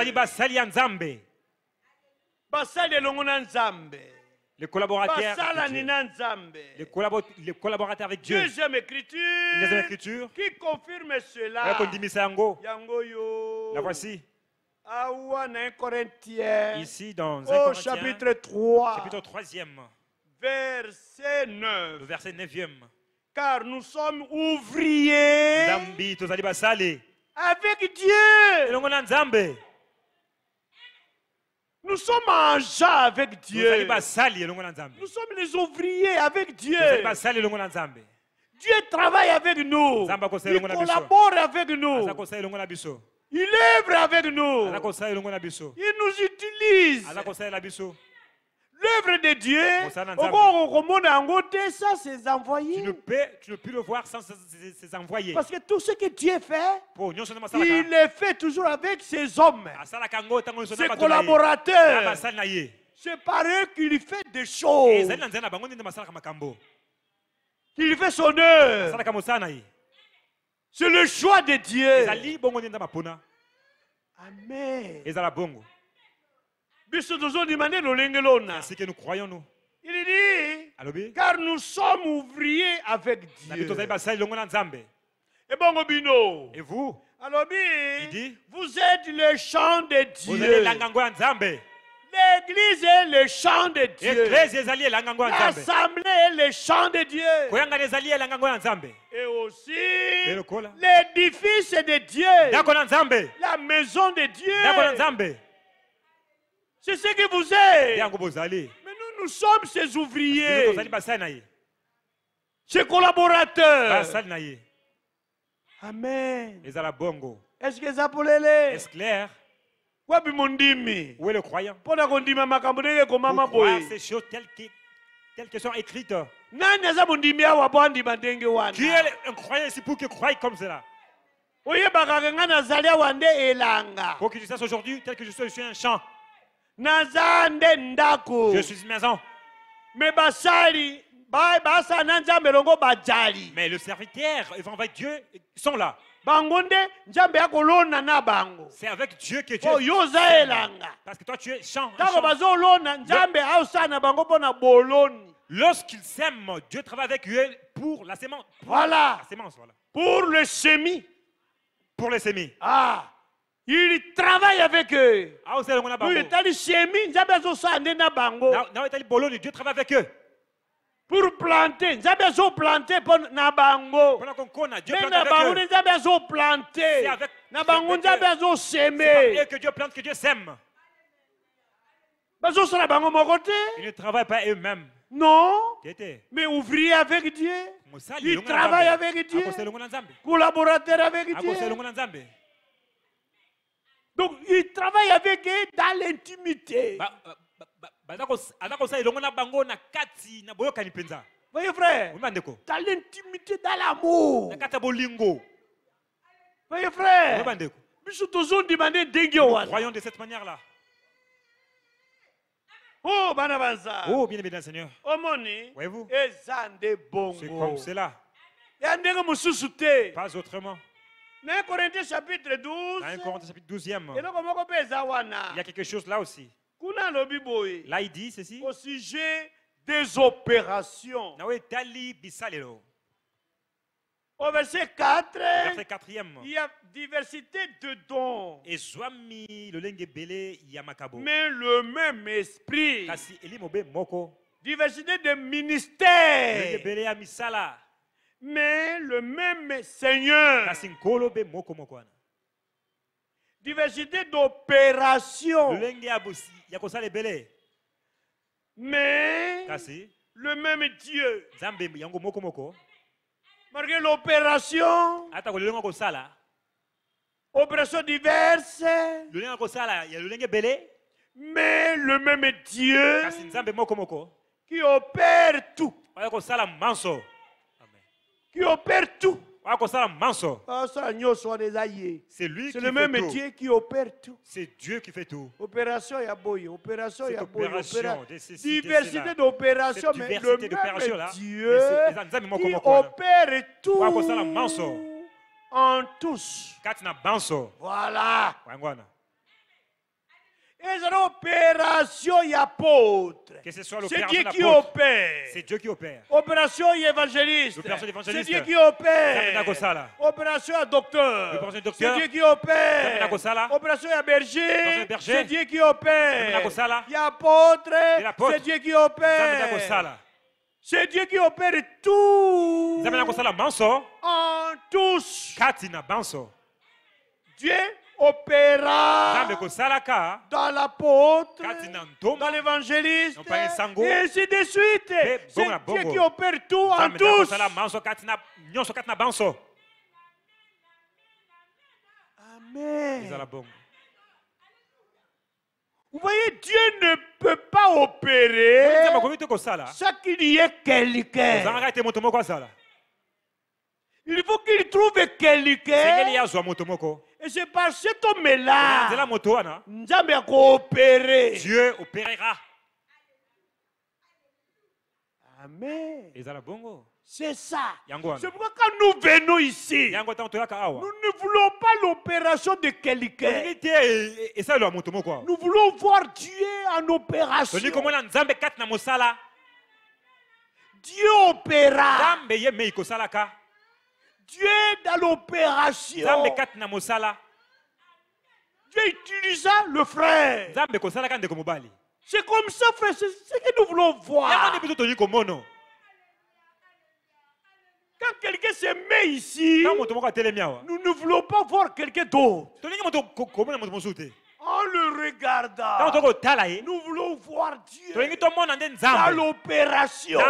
Speaker 1: les collaborateurs les, collabor les collaborateurs avec Dieu.
Speaker 2: Deuxième écriture,
Speaker 1: deuxième écriture
Speaker 2: qui confirme cela.
Speaker 1: La voici. Ici dans un
Speaker 2: au chapitre trois,
Speaker 1: chapitre troisième.
Speaker 2: Verset neuf.
Speaker 1: Le verset neuvième.
Speaker 2: Car nous sommes ouvriers avec Dieu. Nous sommes en jeu avec Dieu. Nous sommes les ouvriers avec Dieu. Dieu travaille avec nous. Il collabore avec nous. Il œuvre avec nous. Il nous utilise. L'œuvre de Dieu, ça c'est envoyé.
Speaker 1: Tu ne peux, tu ne peux le voir sans ses envoyés.
Speaker 2: Parce que tout ce que Dieu fait, il le fait toujours avec ses hommes, ses collaborateurs. C'est par eux qu'il fait des choses. Il fait son œuvre. C'est le choix de Dieu. Amen.
Speaker 1: C'est ce que nous croyons, nous.
Speaker 2: Il dit, car nous sommes ouvriers avec Dieu.
Speaker 1: Et vous, il dit,
Speaker 2: vous êtes le champ de Dieu. L'église est le champ de Dieu. L'assemblée est le champ de Dieu. Et aussi l'édifice de Dieu. La maison de Dieu. C'est ce que vous êtes. Mais nous, nous sommes ses ouvriers. Ses collaborateurs. Amen. Est-ce que ça peut l'aider?
Speaker 1: Est-ce clair?
Speaker 2: Où est
Speaker 1: le croyant?
Speaker 2: Pour
Speaker 1: croire ces choses telles que, qu'elles sont écrites. Qui est un croyant ici pour qu'il croie comme cela? Pour que je sache aujourd'hui, tel que je suis, je suis un champ. Je suis une maison.
Speaker 2: Mais
Speaker 1: le serviteur, ils vont avec Dieu, ils sont là. C'est avec Dieu que Dieu est. Parce que toi tu es champ. Lorsqu'ils s'aiment, Dieu travaille avec eux pour la sémence.
Speaker 2: Voilà.
Speaker 1: La sémence, voilà.
Speaker 2: Pour le semis.
Speaker 1: Pour le semis.
Speaker 2: Ah. Il travaille avec eux.
Speaker 1: Ah, c'est le
Speaker 2: semis. Dieu
Speaker 1: travaille avec eux.
Speaker 2: Pour planter, Nzambe azo planter pour na bango. Mais na bango Nzambe azo planter. Na bango Nzambe azo semer.
Speaker 1: C'est que Dieu plante, que Dieu sème.
Speaker 2: Bazo sala bango mokote.
Speaker 1: Ils ne travaillent pas eux-mêmes.
Speaker 2: Non. Mais ouvrier avec Dieu. Ils travaillent avec Dieu. Collaborateur avec Dieu. Donc ils travaillent avec Dieu dans l'intimité. Voyez frère, dans l'intimité, dans l'amour. Voyez frère,
Speaker 1: croyons de cette manière-là.
Speaker 2: Oh, Banabanza.
Speaker 1: Oh, bien évidemment, Seigneur.
Speaker 2: Voyez-vous,
Speaker 1: c'est comme cela. Pas autrement.
Speaker 2: Dans un Corinthiens chapitre douze,
Speaker 1: Dans un Corinthiens chapitre douze, il y a quelque chose là aussi. Là, il dit ceci.
Speaker 2: Au sujet des opérations. Au verset quatre,
Speaker 1: verset quatrième.
Speaker 2: Il y a diversité de dons. Mais le même esprit. Diversité de ministères. Mais le même Seigneur. Diversité d'opérations. Mais le même Dieu. Malgré l'opération, opérations diverses, mais le même Dieu qui opère tout. Qui opère tout. C'est lui C'est le même tout. Dieu qui opère tout.
Speaker 1: C'est Dieu qui fait tout.
Speaker 2: Opération Yaboy, opération Yaboy,
Speaker 1: opération,
Speaker 2: diversité d'opérations, mais le même Dieu qui opère tout en tous. Voilà. Et l'opération y'apôtre. C'est Dieu qui opère.
Speaker 1: C'est Dieu qui opère.
Speaker 2: Opération évangéliste. C'est Dieu qui opère. Opération docteur. C'est Dieu qui opère. Opération berger. C'est Dieu qui opère. Y'apôtre. C'est Dieu qui opère. C'est Dieu qui opère tout. En tous. Dieu opéra dans l'apôtre, dans l'évangéliste, et ainsi de suite. C'est Dieu qui opère tout en tous. Amen. Vous voyez, Dieu ne peut pas opérer sans qu'il y ait quelqu'un. Il faut qu'il trouve quelqu'un. Et c'est par cet homme-là Nzambe a coopéré.
Speaker 1: Dieu opérera.
Speaker 2: Amen.
Speaker 1: C'est
Speaker 2: ça. C'est pourquoi quand nous venons ici, nous ne voulons pas l'opération de quelqu'un. Nous voulons voir Dieu en opération. Dieu opéra. Dieu dans l'opération. Dieu utilisa le frère. C'est comme ça, frère, c'est ce que nous voulons voir. Quand quelqu'un se met ici, nous ne voulons pas voir quelqu'un d'autre. En le regardant, nous voulons voir Dieu dans l'opération.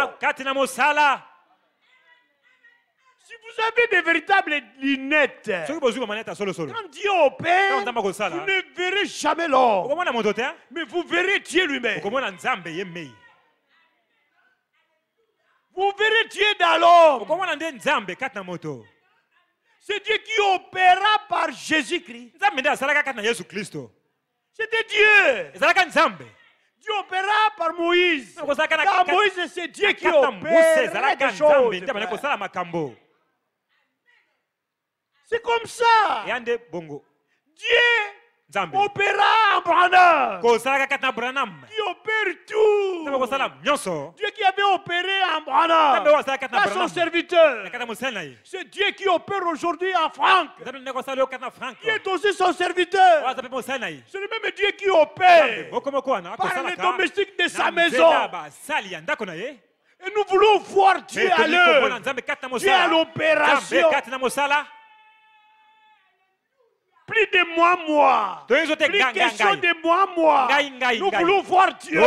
Speaker 2: Si vous avez de véritables lunettes, quand Dieu opère, vous ne verrez jamais l'homme, mais vous verrez Dieu lui-même. Vous verrez Dieu dans l'homme. C'est Dieu qui opéra par Jésus-Christ. C'était Dieu. Dieu opéra par Moïse. Car Moïse, c'est Dieu qui opère des choses. C'est comme ça. Dieu opéra Abraham. Qui opère tout. Dieu qui avait opéré Abraham. Pas son serviteur. C'est Dieu qui opère aujourd'hui en Franck. Qui est aussi son serviteur. C'est le même Dieu qui opère par les domestiques de sa maison. Et nous voulons voir Dieu à l'œuvre. Dieu à l'opération. Plus de moi, moi. Plus question de moi, moi. Nous voulons voir Dieu.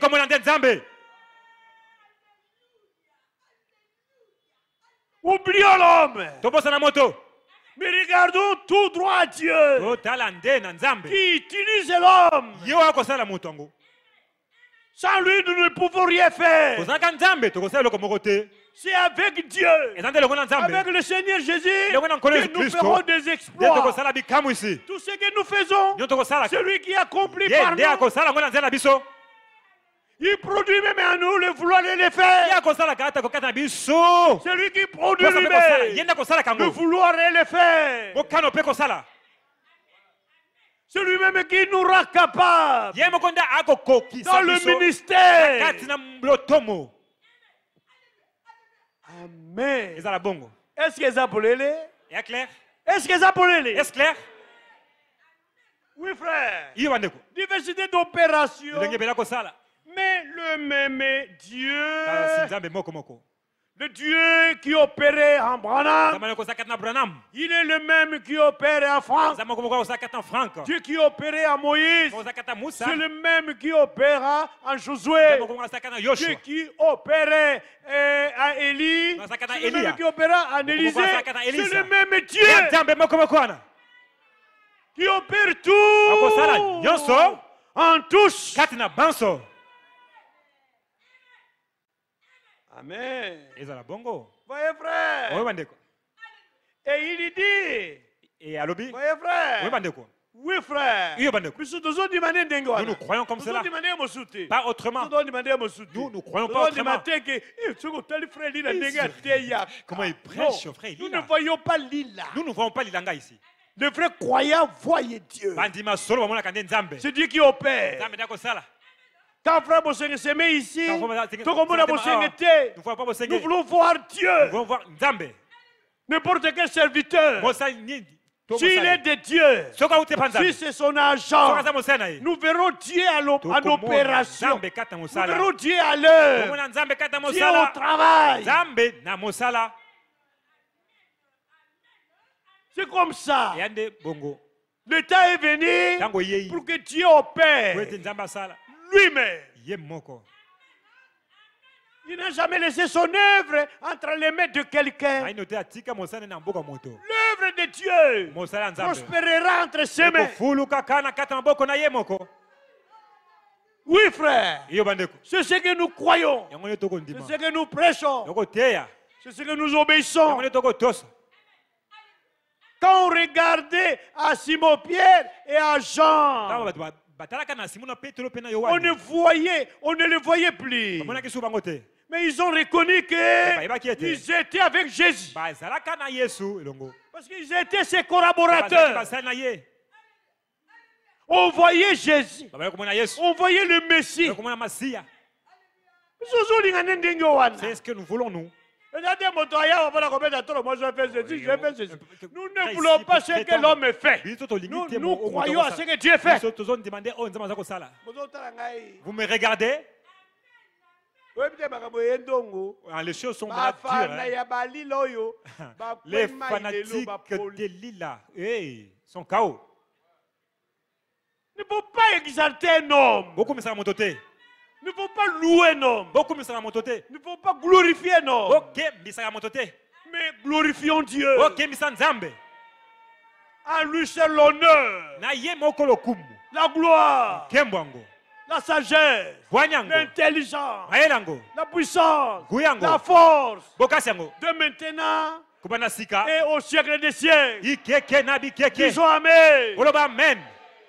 Speaker 2: Oublions l'homme. Mais regardons tout droit à Dieu. Qui utilise l'homme. Sans lui, nous ne pouvons rien faire. C'est avec Dieu, avec le Seigneur Jésus, que nous ferons des exploits. Tout ce que nous faisons, c'est lui qui accomplit par nous. Il produit même à nous le vouloir et le faire. C'est lui qui produit lui-même le vouloir et le faire. C'est lui-même qui nous rend capables dans le ministère. Amen. Est-ce que ça peut aller? Est-ce que ça peut aller?
Speaker 1: Est-ce clair?
Speaker 2: Oui, frère. Diversité d'opérations. Mais le même Dieu, le Dieu qui opérait en Branham, il est le même qui opère en France. Dieu qui opérait en Moïse, c'est le même qui opéra en Josué. Dieu qui opérait euh, à Élie, c'est le même qui opéra en Élisée. C'est le même Dieu qui opère tout en tous. Amen. Voyez frère. Et il dit. Voyez frère. Oui frère.
Speaker 1: Nous nous croyons comme cela. Pas autrement. Nous nous croyons pas autrement. Comment il prêche, frère?
Speaker 2: Nous ne voyons pas Lila.
Speaker 1: Nous ne voyons pas Lilanga ici.
Speaker 2: Le vrai croyant voyait Dieu. C'est Dieu qui opère. Quand frère Bosenge se met ici, nous voulons voir Dieu. N'importe quel serviteur, s'il est de Dieu, si c'est son agent, nous verrons Dieu en opération. Nous verrons Dieu à l'œuvre. Dieu au travail. C'est comme ça. Le temps est venu pour que Dieu opère lui-même. Il n'a jamais laissé son œuvre entre les mains de quelqu'un. L'œuvre de Dieu prospérera entre ses mains. Oui, frère. C'est ce que nous croyons. C'est ce que nous prêchons. C'est ce que nous obéissons. Quand on regardait à Simon-Pierre et à Jean, on ne voyait, on ne le voyait plus. Mais ils ont reconnu qu'ils étaient avec Jésus. Parce qu'ils étaient ses collaborateurs. On voyait Jésus. On voyait le Messie.
Speaker 1: C'est ce que nous voulons, nous.
Speaker 2: Nous ne voulons pas ce que l'homme fait. Nous, nous croyons à ce que Dieu fait.
Speaker 1: Vous me regardez? Les choses sont dures. Les fanatiques de Lila sont K O.
Speaker 2: Ne faut pas exalter un homme. Ne faut pas louer un homme. Ne faut pas glorifier un homme. Mais glorifions Dieu. À lui seul l'honneur, la gloire, la sagesse, l'intelligence, la puissance, la force, de maintenant et au siècle des siècles. Disons Amen.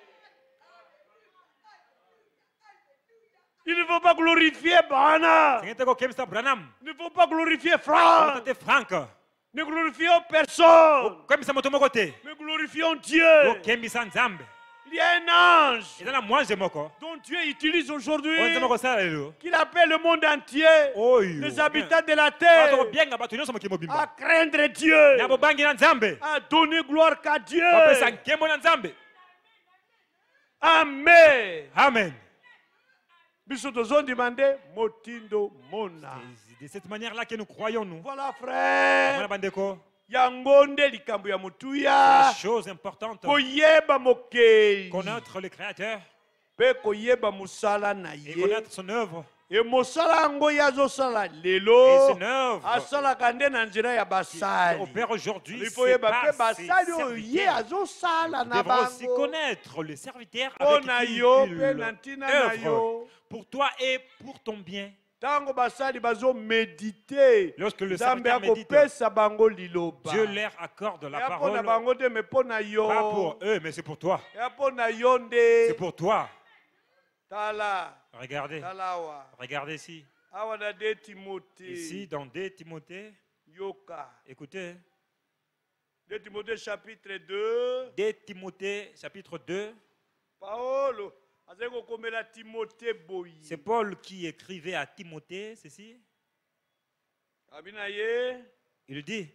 Speaker 2: Il ne faut pas glorifier Branham. Il ne faut pas glorifier Franck. Ne glorifions personne. Mais glorifions Dieu. Il y a un ange dont Dieu utilise aujourd'hui, qu'il appelle le monde entier, les habitants de la terre, à craindre Dieu, à donner gloire qu'à Dieu. Amen.
Speaker 1: Amen.
Speaker 2: biso tozondimande motindo mona.
Speaker 1: C'est de cette manière-là que nous croyons nous.
Speaker 2: Voilà frère.
Speaker 1: Voilà bandeko.
Speaker 2: Yangonde likambo ya mutuya.
Speaker 1: La chose importante.
Speaker 2: Koyeba mokeli.
Speaker 1: Connaître le Créateur.
Speaker 2: Pe koyeba musala na ye.
Speaker 1: Et connaître son œuvre.
Speaker 2: Et mosala ngo yazo sala lelo.
Speaker 1: Et son œuvre.
Speaker 2: Asala kande na njira ya basali.
Speaker 1: Opère aujourd'hui.
Speaker 2: Il faut yeba pe basali o ye azo sala na bango.
Speaker 1: Nous devons aussi connaître le serviteur
Speaker 2: avec
Speaker 1: qui
Speaker 2: il
Speaker 1: œuvre pour toi et pour ton bien.
Speaker 2: Tango basali bazo méditer.
Speaker 1: Lorsque le serviteur médite,
Speaker 2: Dieu
Speaker 1: leur accorde la parole.
Speaker 2: Pas
Speaker 1: pour eux, mais c'est pour toi.
Speaker 2: C'est
Speaker 1: pour toi.
Speaker 2: Tala.
Speaker 1: Regardez.
Speaker 2: Talawa.
Speaker 1: Regardez ici. Ici, dans deux Timothée.
Speaker 2: Yoka.
Speaker 1: Écoutez.
Speaker 2: deux Timothée chapitre deux.
Speaker 1: deux Timothée chapitre deux.
Speaker 2: Paolo.
Speaker 1: C'est Paul qui écrivait à Timothée ceci. Il dit.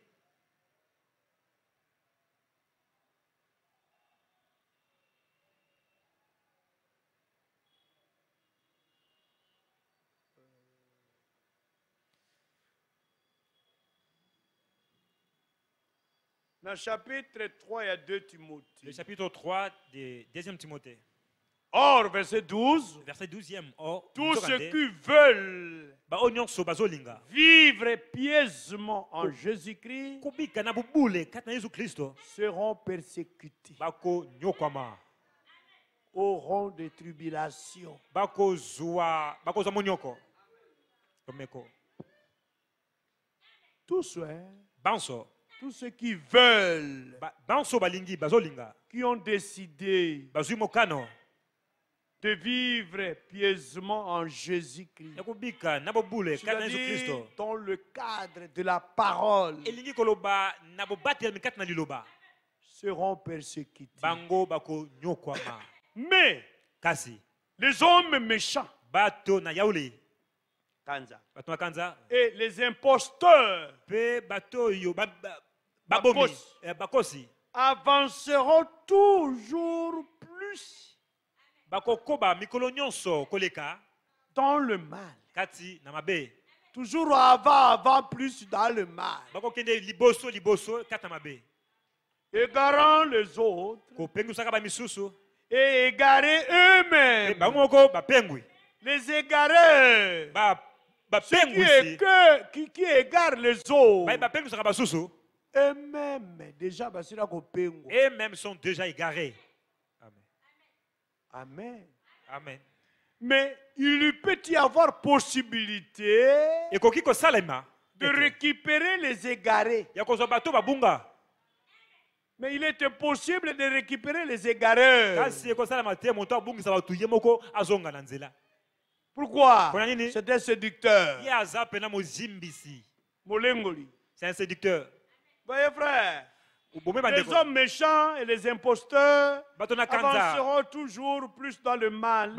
Speaker 2: Dans le chapitre trois, il y a deux Timothée.
Speaker 1: Le chapitre trois de deuxième Timothée.
Speaker 2: Or, verset douze,
Speaker 1: verset douzième, or,
Speaker 2: tous ceux qui veulent vivre pieusement en Jésus-Christ seront persécutés, auront des tribulations. Tous ceux, tous ceux qui veulent, qui ont décidé de vivre pieusement en Jésus-Christ, dans le cadre de la parole, seront persécutés. Mais les hommes méchants et les imposteurs avanceront toujours plus dans le mal. Toujours avant, avant, plus dans le mal. Égarant les autres et égarer eux-mêmes. Les égarés. Ceux qui, égarent, qui, qui égarent les autres. Eux-mêmes déjà,
Speaker 1: eux-mêmes sont déjà égarés.
Speaker 2: Amen.
Speaker 1: Amen.
Speaker 2: Mais il peut y avoir possibilité de récupérer les égarés. Mais il est impossible de récupérer les égarés. Pourquoi? C'est un séducteur.
Speaker 1: C'est un séducteur.
Speaker 2: Voyez frère, les hommes méchants et les imposteurs avanceront toujours plus dans le mal,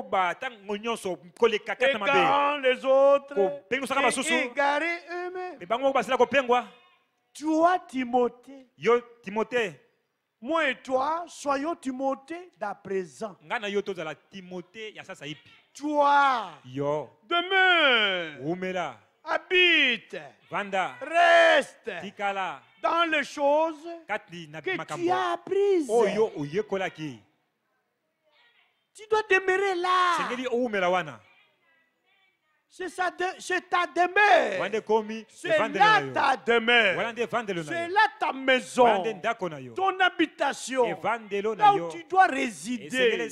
Speaker 2: égarant les autres et égarer eux-mêmes. Toi, Timothée,
Speaker 1: Yo, Timothée,
Speaker 2: moi et toi, soyons Timothée d'à présent. Toi,
Speaker 1: Yo,
Speaker 2: demeure, habite,
Speaker 1: Vanda,
Speaker 2: reste
Speaker 1: Tikala,
Speaker 2: dans les choses que tu as apprises.
Speaker 1: Oh, yo,
Speaker 2: tu dois demeurer là. C'est ta demeure. C'est là ta demeure. C'est là ta maison. Ton habitation. Là où tu dois résider.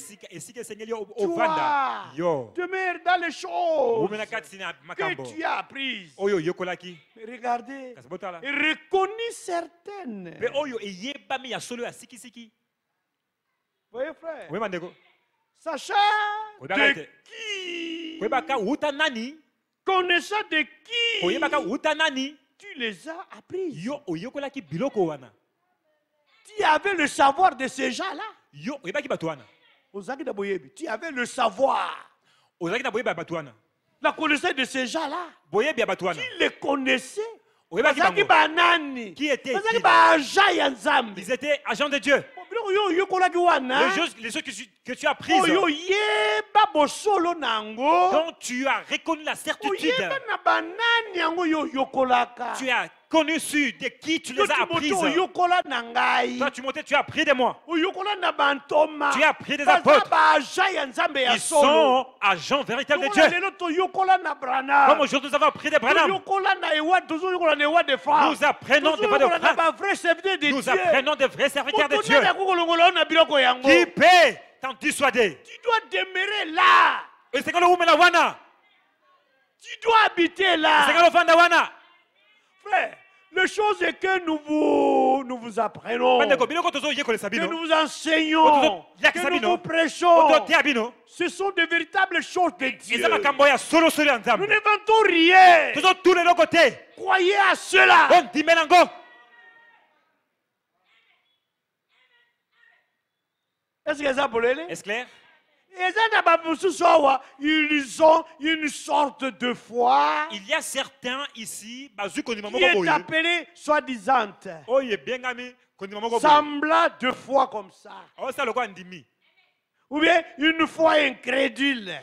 Speaker 2: Toi, demeure dans les choses que tu as apprises. Mais regardez, et reconnais certaines. Voyez frère, sachant de qui, connaissant de qui tu les as apprises. Tu avais le savoir de ces gens-là. Tu avais le savoir. La connaissance de ces gens-là. Tu les connaissais.
Speaker 1: Qui étaient Ils étaient agents de Dieu. Les choses, les choses que, tu, que tu as prises. Quand tu as reconnu la certitude, tu as connu de qui tu les as apprises. Toi, tu montais, tu as appris de moi. Tu as appris des apôtres. Ils sont agents véritables de Dieu. Comme aujourd'hui, nous avons appris des Branham. Nous apprenons des voix de Branham. Nous apprenons des vrais serviteurs de Dieu. Qui peut t'en dissuader?
Speaker 2: Tu dois demeurer là. Tu dois habiter là. Frère, les choses que nous vous, nous vous apprenons, que nous vous enseignons, que nous vous prêchons, ce sont de véritables choses de Dieu. Nous n'inventons rien. Croyez à cela. Est-ce que ça peut aller?
Speaker 1: Est-ce clair?
Speaker 2: Ils ont une sorte de foi.
Speaker 1: Il y a certains ici
Speaker 2: qui est appelée soi-disant semblant de foi comme ça. Ou bien une foi incrédule.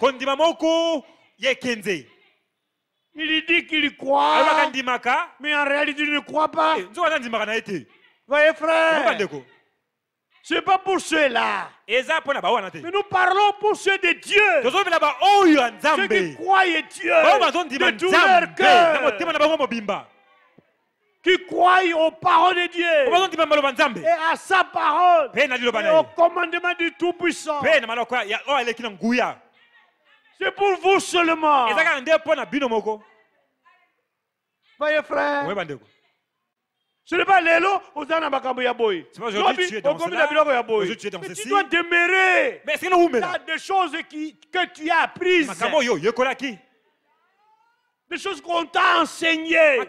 Speaker 2: Il dit qu'il croit, mais en réalité il ne croit pas. Voyez frère, ce n'est pas pour ceux-là. Mais nous parlons pour ceux de Dieu. Ceux qui croient en Dieu de tout leur cœur. Qui croient aux paroles de Dieu. Et à sa parole. Et au commandement du Tout-Puissant. C'est pour vous seulement. Voyez frère. Ce n'est pas l'élo, aux
Speaker 1: aujourd'hui tu es dans cela, aujourd'hui tu es dans ceci.
Speaker 2: Tu dois demeurer dans des choses qui, que tu as apprises. Des choses qu'on t'a enseignées.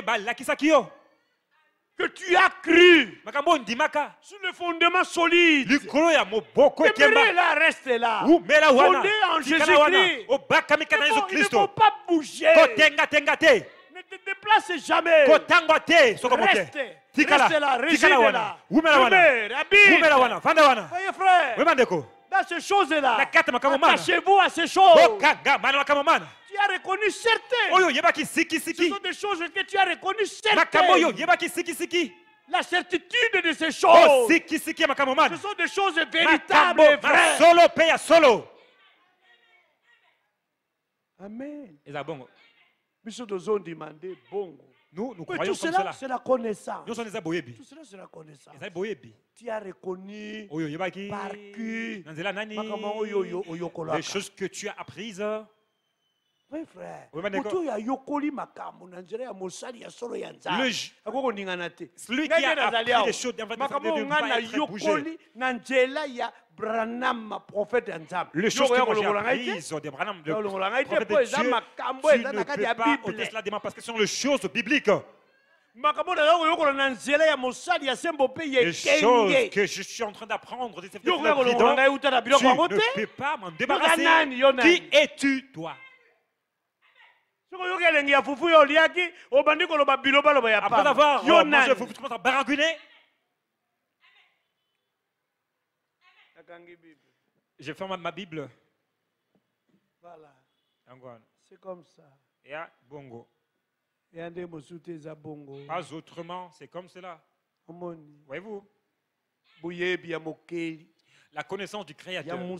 Speaker 2: Que tu as cru. Sur le fondement solide. Demeurer là, reste là. Fondé en Jésus-Christ. Il ne faut pas bouger. Ne te déplace jamais. Reste, reste là, réside là. Demeure, habite. Voyez frère, dans ces choses-là, attachez-vous à ces choses. Tu as reconnu certaines. Ce sont des choses que tu as reconnues certaines. La certitude de ces choses, ce sont des choses véritables et vraies. Amen. Nous, nous croyons tout cela, comme cela. C'est la connaissance. Tout cela, c'est la connaissance. Tu as reconnu par qui
Speaker 1: les choses que tu as apprises.
Speaker 2: Oui, frère.
Speaker 1: Oui, le, celui qui a appris des choses ne va être bougé. Les choses que moi j'ai apprises des Branham, de prophète de Dieu, tu ne peux pas ôter cela des mains parce que ce sont les choses bibliques. Les choses que je suis en train d'apprendre des serviteurs de président, tu ne peux pas m'en débarrasser. Qui es-tu, toi? Après avoir mangé, vous commencez à baragouiner. Je ferme ma Bible.
Speaker 2: Voilà. C'est comme ça.
Speaker 1: Bongo.
Speaker 2: Pas
Speaker 1: autrement, c'est comme cela. Voyez-vous? La connaissance du Créateur, de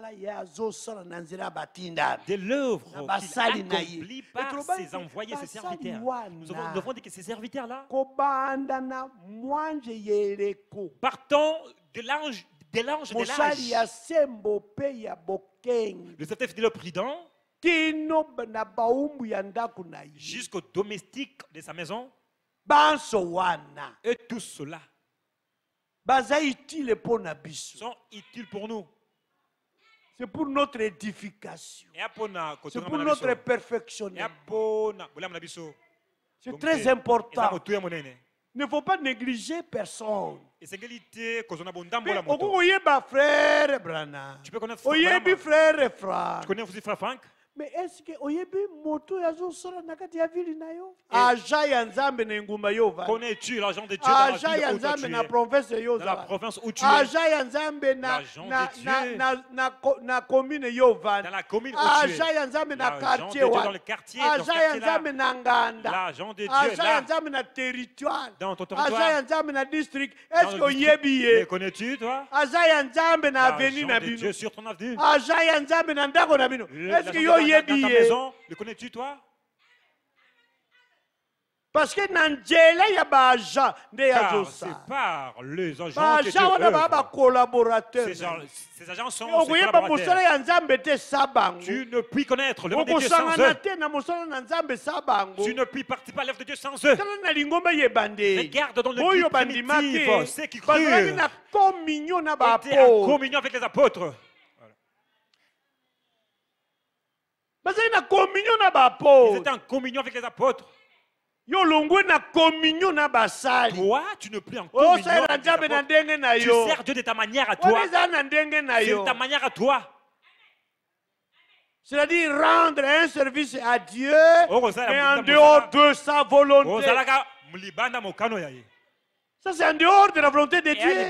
Speaker 1: l'œuvre qu'il accomplit par ses envoyés, ses serviteurs. Nous devons dire que ces serviteurs-là, partons de l'ange de l'ange de l'âge, le serviteur fidèle prudent, jusqu'au domestique de sa maison, et tout cela sont utiles pour nous.
Speaker 2: C'est pour notre édification. C'est pour notre perfectionnement. C'est très important. Il ne faut pas négliger personne.
Speaker 1: Tu peux
Speaker 2: frère Branham.
Speaker 1: Tu peux connaître
Speaker 2: frère Franck.
Speaker 1: Tu connais aussi frère Franck.
Speaker 2: Mais est-ce que oyebi moto yazo sala nakati ya vili nayo? Aja ya nzambe na ngumba yo va.
Speaker 1: Connais-tu l'agent de Dieu dans la ville où tu es?
Speaker 2: Na province yo
Speaker 1: dans la province où tu es?
Speaker 2: Aja ya nzambe na na na na na commune yo va.
Speaker 1: Dans la commune où tu es?
Speaker 2: Aja ya nzambe na quartier
Speaker 1: wa. Dans le quartier, dans
Speaker 2: Aja ya nzambe na nganda.
Speaker 1: L'agent de Dieu
Speaker 2: Aja ya
Speaker 1: là.
Speaker 2: nzambe na territoire.
Speaker 1: Dans ton territoire.
Speaker 2: Aja ya nzambe na district. Est-ce que oyebi ye?
Speaker 1: Connais-tu toi?
Speaker 2: Aja ya nzambe na avenue na bino.
Speaker 1: Dieu sur ton avenue.
Speaker 2: Aja ya nzambe na ndako na bino. Est-ce que yo yebi ye?
Speaker 1: Le connais-tu toi?
Speaker 2: Parce que Nangela ya baja nde yazo
Speaker 1: c'est par les agents
Speaker 2: que Dieu œuvre. Collaborateurs.
Speaker 1: Ces, gens, ces agents sont
Speaker 2: ses collaborateurs.
Speaker 1: Tu ne puis connaître le nom de Dieu sans eux. Tu ne puis participer à l'œuvre de Dieu sans eux. Regarde dans le Dieu primitif, ceux qui crurent étaient en communion avec les apôtres.
Speaker 2: Ils étaient en communion avec les apôtres. Toi,
Speaker 1: tu ne plus en communion avec les apôtres. Tu sers Dieu de ta manière à toi. C'est de ta manière à toi.
Speaker 2: C'est-à-dire rendre un service à Dieu, mais en dehors de sa volonté. Ça, c'est en dehors de la volonté de Dieu.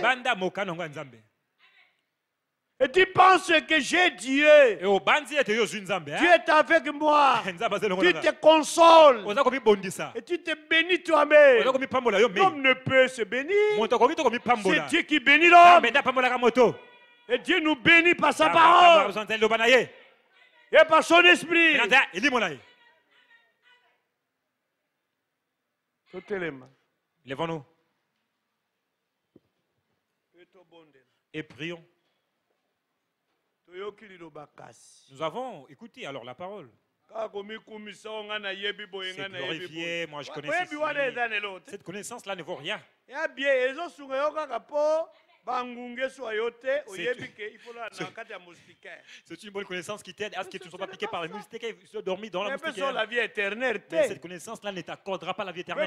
Speaker 2: Et tu penses que j'ai Dieu. Dieu est avec moi. Tu te consoles. Et tu te bénis toi-même. L'homme ne peut se bénir. C'est Dieu qui bénit l'homme. Et Dieu nous bénit par sa parole. Et par son esprit.
Speaker 1: Lèvons-nous. Et prions. Nous avons écouté alors la parole. C'est glorifié, moi je connais ceci. Cette connaissance-là ne vaut rien. C'est une bonne connaissance qui t'aide à ce que tu ne sois pas piqué par les moustiquaires et tu dormi dans la moustiquaire. Mais cette connaissance-là ne t'accordera pas la vie éternelle.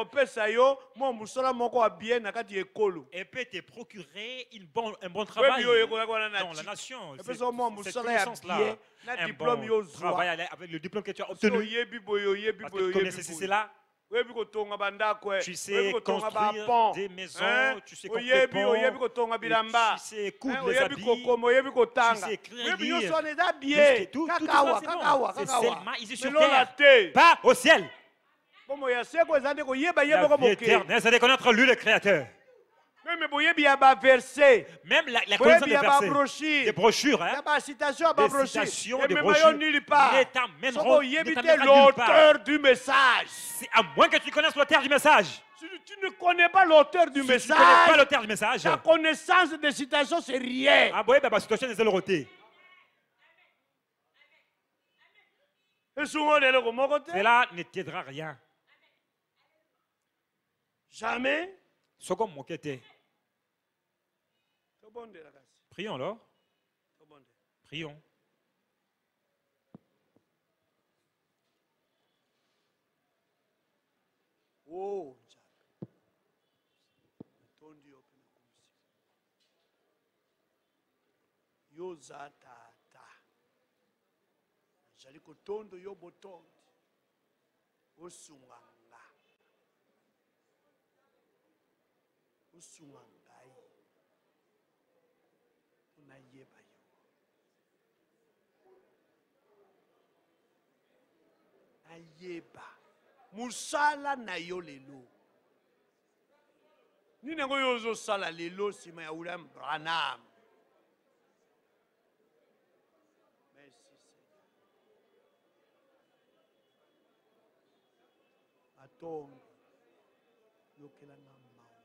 Speaker 1: Et peut te procurer une bon, un bon travail dans la nation. Cette connaissance-là, un bon travail avec le diplôme que tu as obtenu. Parce que tu connais ceci, c'est là. Tu sais construire des maisons, tu sais construire des ponts, tu sais coudre les habits, tu sais écrire, lire. Tout, tout ça, c'est bon. C'est seulement ici sur terre, pas au ciel. La vie éternelle, c'est de connaître lui, le Créateur. Même la, la connaissance des versets, des brochures, hein, des citations, des brochures, ne t'amèneront
Speaker 2: l'auteur du message.
Speaker 1: C'est à moins que tu connaisses l'auteur du message.
Speaker 2: Si tu ne connais pas l'auteur du
Speaker 1: si
Speaker 2: message,
Speaker 1: tu ne connais pas l'auteur du message,
Speaker 2: ta connaissance des citations, c'est rien.
Speaker 1: Ah oui, ma citation est zéroté. Cela ne t'aidera rien.
Speaker 2: Jamais.
Speaker 1: C'est comme mon quête. Prions alors. Prions.
Speaker 2: Oh, yo za tata jali kotondo yo botondi osunganga osunganga unayeba yo ayeba musala na yo lelo nini yango yo ozosala lelo nsima ya William Branham. Atongo yokela na mawa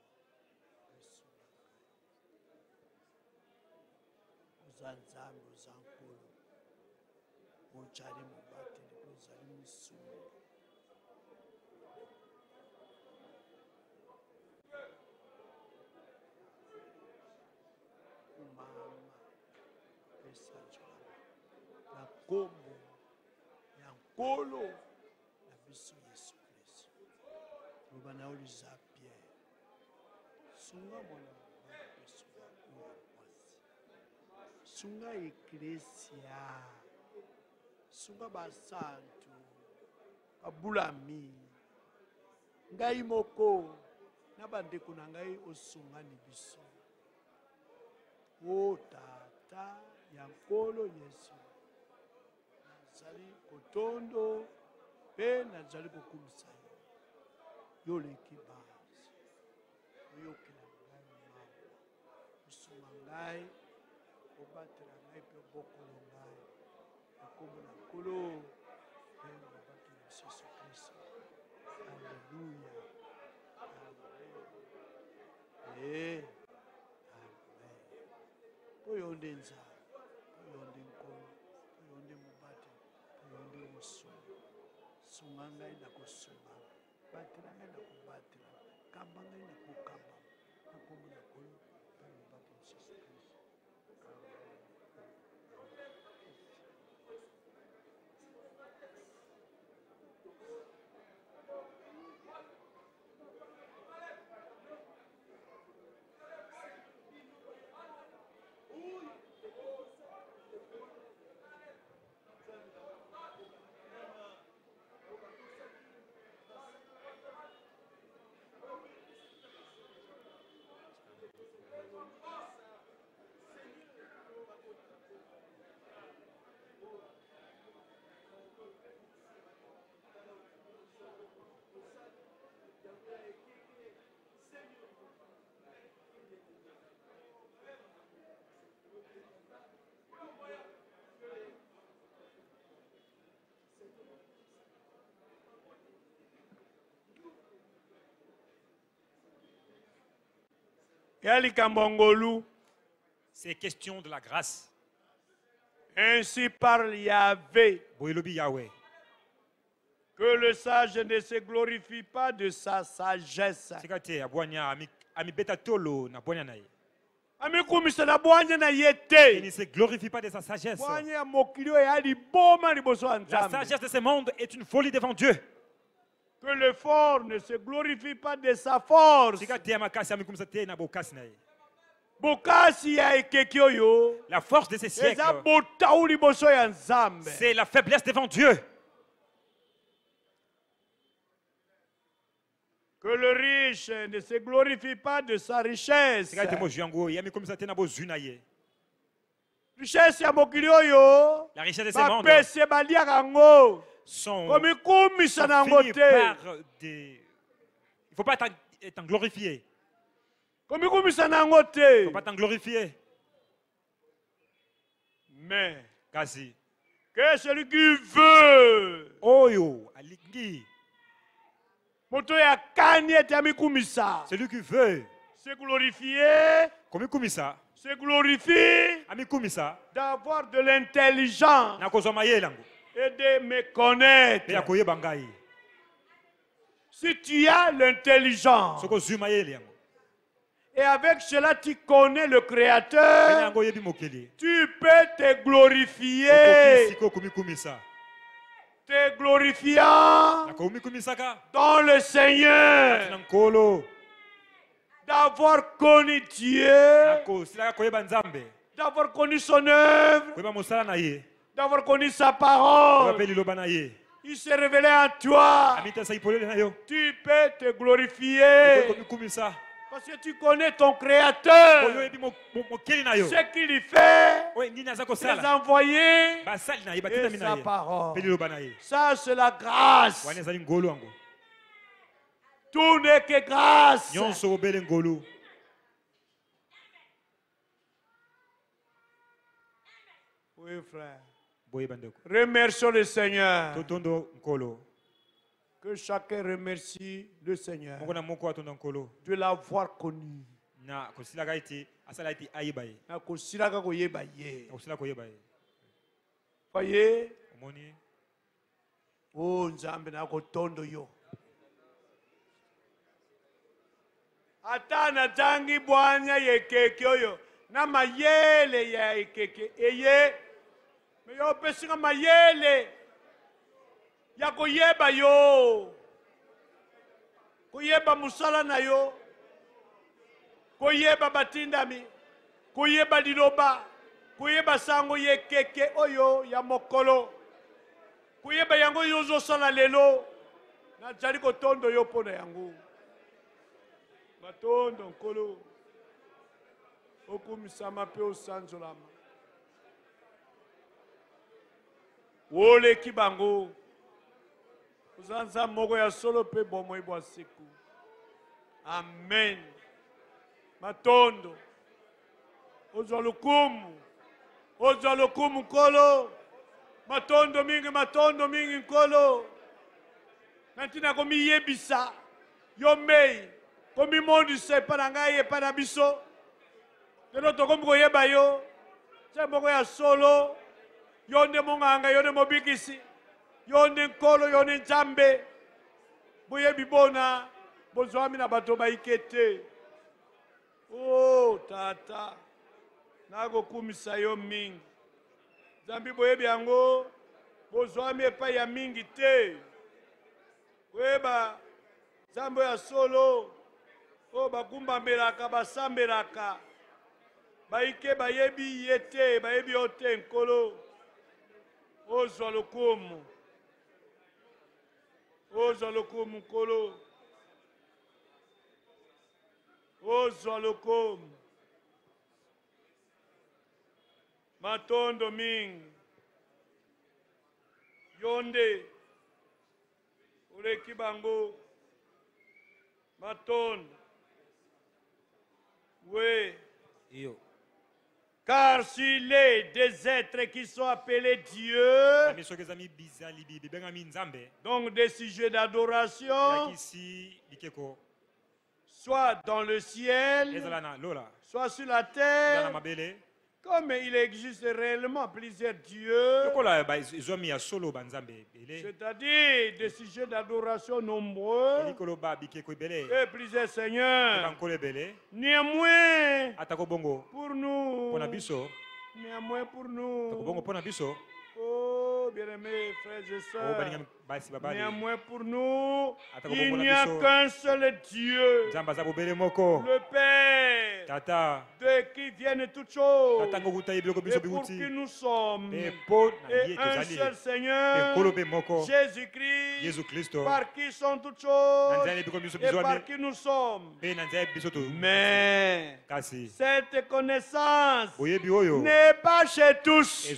Speaker 2: uzanzambe uzankolo ojali mubateli ozali misumu umama esajala na kombo ya nkolo na biso Yesu Kristo loba na oliza Pierre sunga mwana sunga uya mwasi sunga eklesia sunga basantu abulami ngai moko na bandeko na ngai osungani biso o tata ya nkolo Yesu nazali kotondo pe nazali kokumisa yo yo leki basi oyokela ngai mawa osunga ngai obatela ngai pe bokolo ngai nakombo na nkolo pe nabatela Yesu Kristo. Alléluia. Amen. Amen. Poyonde nza, poyonde nkolo, poyonde mubate, poyonde musunga. Sunga ngai na kusunga, batela ngai na kubatela, kamba ngai na kukamba, nakombo na nkolo pe nabatela Yesu Kristo.
Speaker 1: C'est question de la grâce.
Speaker 2: Ainsi parle Yahvé.
Speaker 1: Yahweh.
Speaker 2: Que le sage ne se glorifie pas de sa sagesse.
Speaker 1: Il ne se glorifie pas de sa sagesse. La sagesse de ce monde est une folie devant Dieu.
Speaker 2: Que le fort ne se glorifie pas de sa force.
Speaker 1: La force de ces siècles, c'est la faiblesse devant Dieu.
Speaker 2: Que le riche ne se glorifie pas de sa richesse. La
Speaker 1: richesse de ce monde sont finis par des... Il ne faut pas t'en glorifier. Il ne faut pas t'en glorifier.
Speaker 2: Mais
Speaker 1: Kasi.
Speaker 2: Que celui qui veut
Speaker 1: Oyo, alingi.
Speaker 2: Celui
Speaker 1: qui veut
Speaker 2: se glorifier,
Speaker 1: se
Speaker 2: glorifie d'avoir de l'intelligence et de me connaître. Si tu as l'intelligence et avec cela tu connais le Créateur, tu peux te glorifier. Te glorifiant dans le Seigneur, d'avoir connu Dieu, d'avoir connu son œuvre, d'avoir connu sa parole. Il s'est révélé à toi. Tu peux te glorifier parce que tu connais ton Créateur, ce qu'il fait, ses envoyés et sa parole. Ça, c'est la grâce. Tout n'est que grâce. Oui, frère. Remercions le Seigneur. Que chacun remercie le Seigneur de l'avoir connu. Voyez, oh Nzambe na kotondo yo. Ata na tangi bwanya yekeke oyo na mayele ya yekeke eye me yo pesinga mayele ya koyeba yo, koyeba musala na yo, koyeba batindami, koyeba liloba, koyeba sango yekeke oyo ya mokolo. Boyeba yango yozo sala lelo. Na jali ko tondo yo pona yango. Matondo nkolo. Okumisama pe osanzolama. Wole kibango. Uzanza moko ya solo pe bomo ibwa siku. Amen. Matondo. Ozwa lukumu. Ozwa lukumu nkolo. Matondo mingi, matondo mingi nkolo. Nantina komi yebisa. Yomei. Komi mondi se panangaye panabiso. Keno tokomi koyeba yo. Tse moko ya solo. Yonde monganga, yonde mobikisi. Yonde nkolo, yonde nzambe. Boyebi bona. Bozwami na bato baikete. Oh, tata. Nago kumisa yo mingi. Zambi boyebi yango. Bozwami epai ya mingi te. Weba. Zambo ya solo. Oh, bakumba mbelaka, basambelaka. Baike bayebi yete, bayebi ote nkolo. Ozwa lokumu. Ozwa lokumu nkolo. Ozwa lokumu. Matondo mingi. Yonde. Uleki bango. Matondo. Oui.
Speaker 1: Yo.
Speaker 2: Car s'il est des êtres qui sont appelés Dieu, donc des sujets d'adoration, soit dans le ciel, soit sur la terre, comme il existe réellement plusieurs dieux, c'est-à-dire des sujets d'adoration nombreux et plusieurs seigneurs. Néanmoins, pour nous, néanmoins pour nous, oh bien-aimés frères et sœurs, néanmoins pour nous, il n'y a qu'un seul Dieu, le Père, de qui viennent toutes choses, et pour qui nous sommes, et un seul Seigneur, Jésus-Christ, par qui sont toutes choses, et par qui nous sommes. Mais cette connaissance n'est pas chez tous.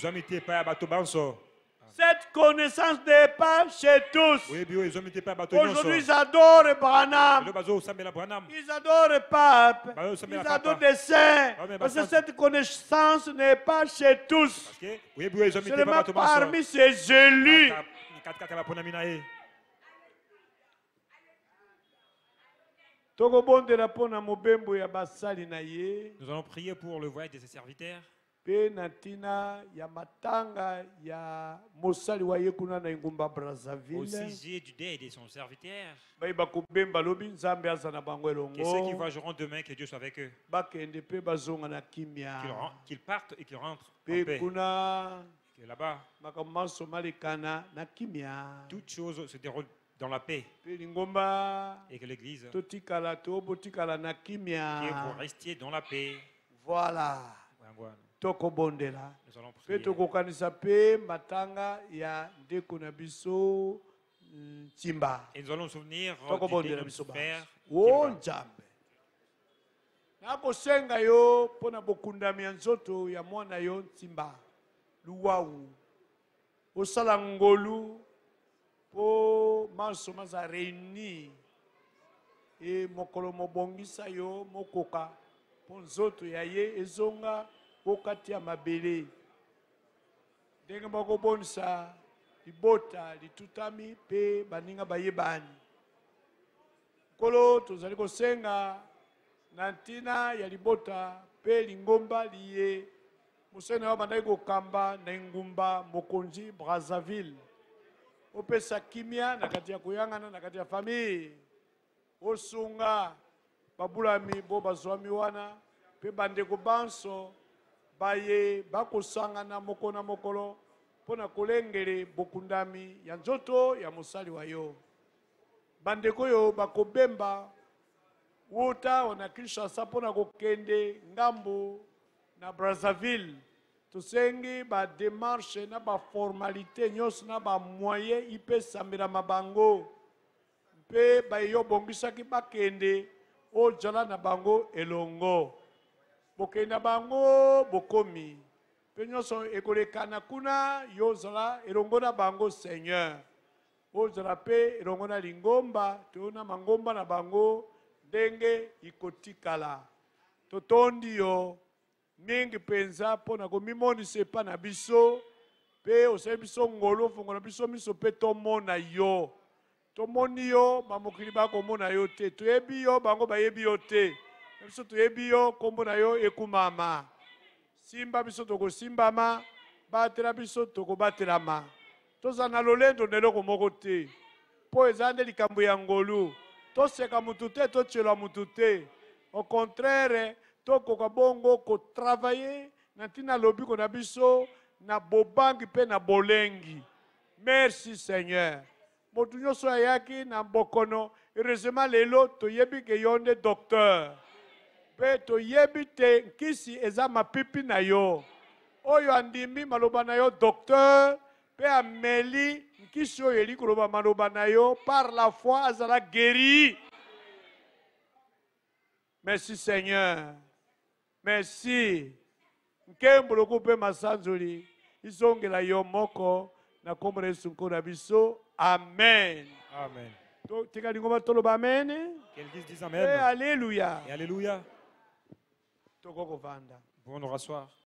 Speaker 2: Cette connaissance n'est pas chez tous. Aujourd'hui, ils adorent Branham. Ils adorent Pape. Ils adorent des saints. Parce que cette connaissance n'est pas chez tous. Seulement parmi ces élus.
Speaker 1: Nous allons prier pour le voyage de ses serviteurs. Au sujet du deuil de son serviteur. Et ceux qui voyageront demain, que Dieu soit avec eux. Qu'ils partent et qu'ils rentrent en paix. Que là-bas, toutes choses se déroulent dans la paix. Et que l'Église, que vous restiez dans la paix.
Speaker 2: Voilà.
Speaker 1: Tokobondela.
Speaker 2: Pe tokokanisa pe matanga ya ndeko na biso Timba.
Speaker 1: Et nous allons nous souvenir de notre père.
Speaker 2: Oh Nzambe. Nako senga yo pona bokundami ya nzoto ya mwana yo Timba. Luwau. Osala ngolu po maso maza réuni. E mokolo mobongisa yo mokoka po nzoto ya ye ezonga okati ya mabele ndenge bakobonisa libota litutami pe baninga bayebani kolo tozali kosenga na ntina ya libota pe lingomba liye musene wa bandai kokamba na ngumba mokonzi Brazzaville opesa kimia na kati ya kuyangana na kati ya famille osunga babulami bo bazwami wana pe bandeko banso baye bakosangana moko na mokolo pona kolengele bokundami ya nzoto ya mosali wa yo bandeko yo bakobemba wuta ona Kinshasa pona kokende ngambo na Brazzaville tosengi ba démarche na ba formalité nyos na ba moyen ipe samira mabango pe ba yo bongisaki bakende o jala na bango elongo bokenda bango bokomi pe nyonso ekolekana kuna yo zala elongo na bango Seigneur o zala pe elongo na lingomba to na mangomba na bango ndenge ikotikala totondi yo mingi penza pona komimonisa epa na biso pe osali biso ngolo fungo na biso miso pe tomona yo tomoni yo bamokili bakomona yo te toyebi yo bango bayebi yo te biso toyebi yo kombo na yo ekumama simba biso tokosimbama batela biso tokobatelama toza na lolendo na eloko moko te mpo eza nde likambo ya ngolu toseka mutu te totyelwa mutu te au contraire tokoka bongo kotravaye na ntina lobiko na biso na bobangi mpe na bolengi. Merci Seigneur. Motu nyonso ayaki na bokono heureusement lelo toyebi ke yo nde docteur mpe toyebi te nkisi eza mapipi na yo oyo andimi maloba na yo docteur mpe ameli nkisi oyo eli koloba maloba na yo par la foi azala guéri. Merci Seigneur. Merci. Nkembolo mpe masanzoli izongela yo moko na kombo na Yesu nkolo na biso. Amen.
Speaker 1: Amen.
Speaker 2: Tika lingoma toloba amen.
Speaker 1: Qu'elle dise amen.
Speaker 2: Et alléluia.
Speaker 1: Et alléluia.
Speaker 2: Toko vanda.
Speaker 1: Pour nous rasseoir.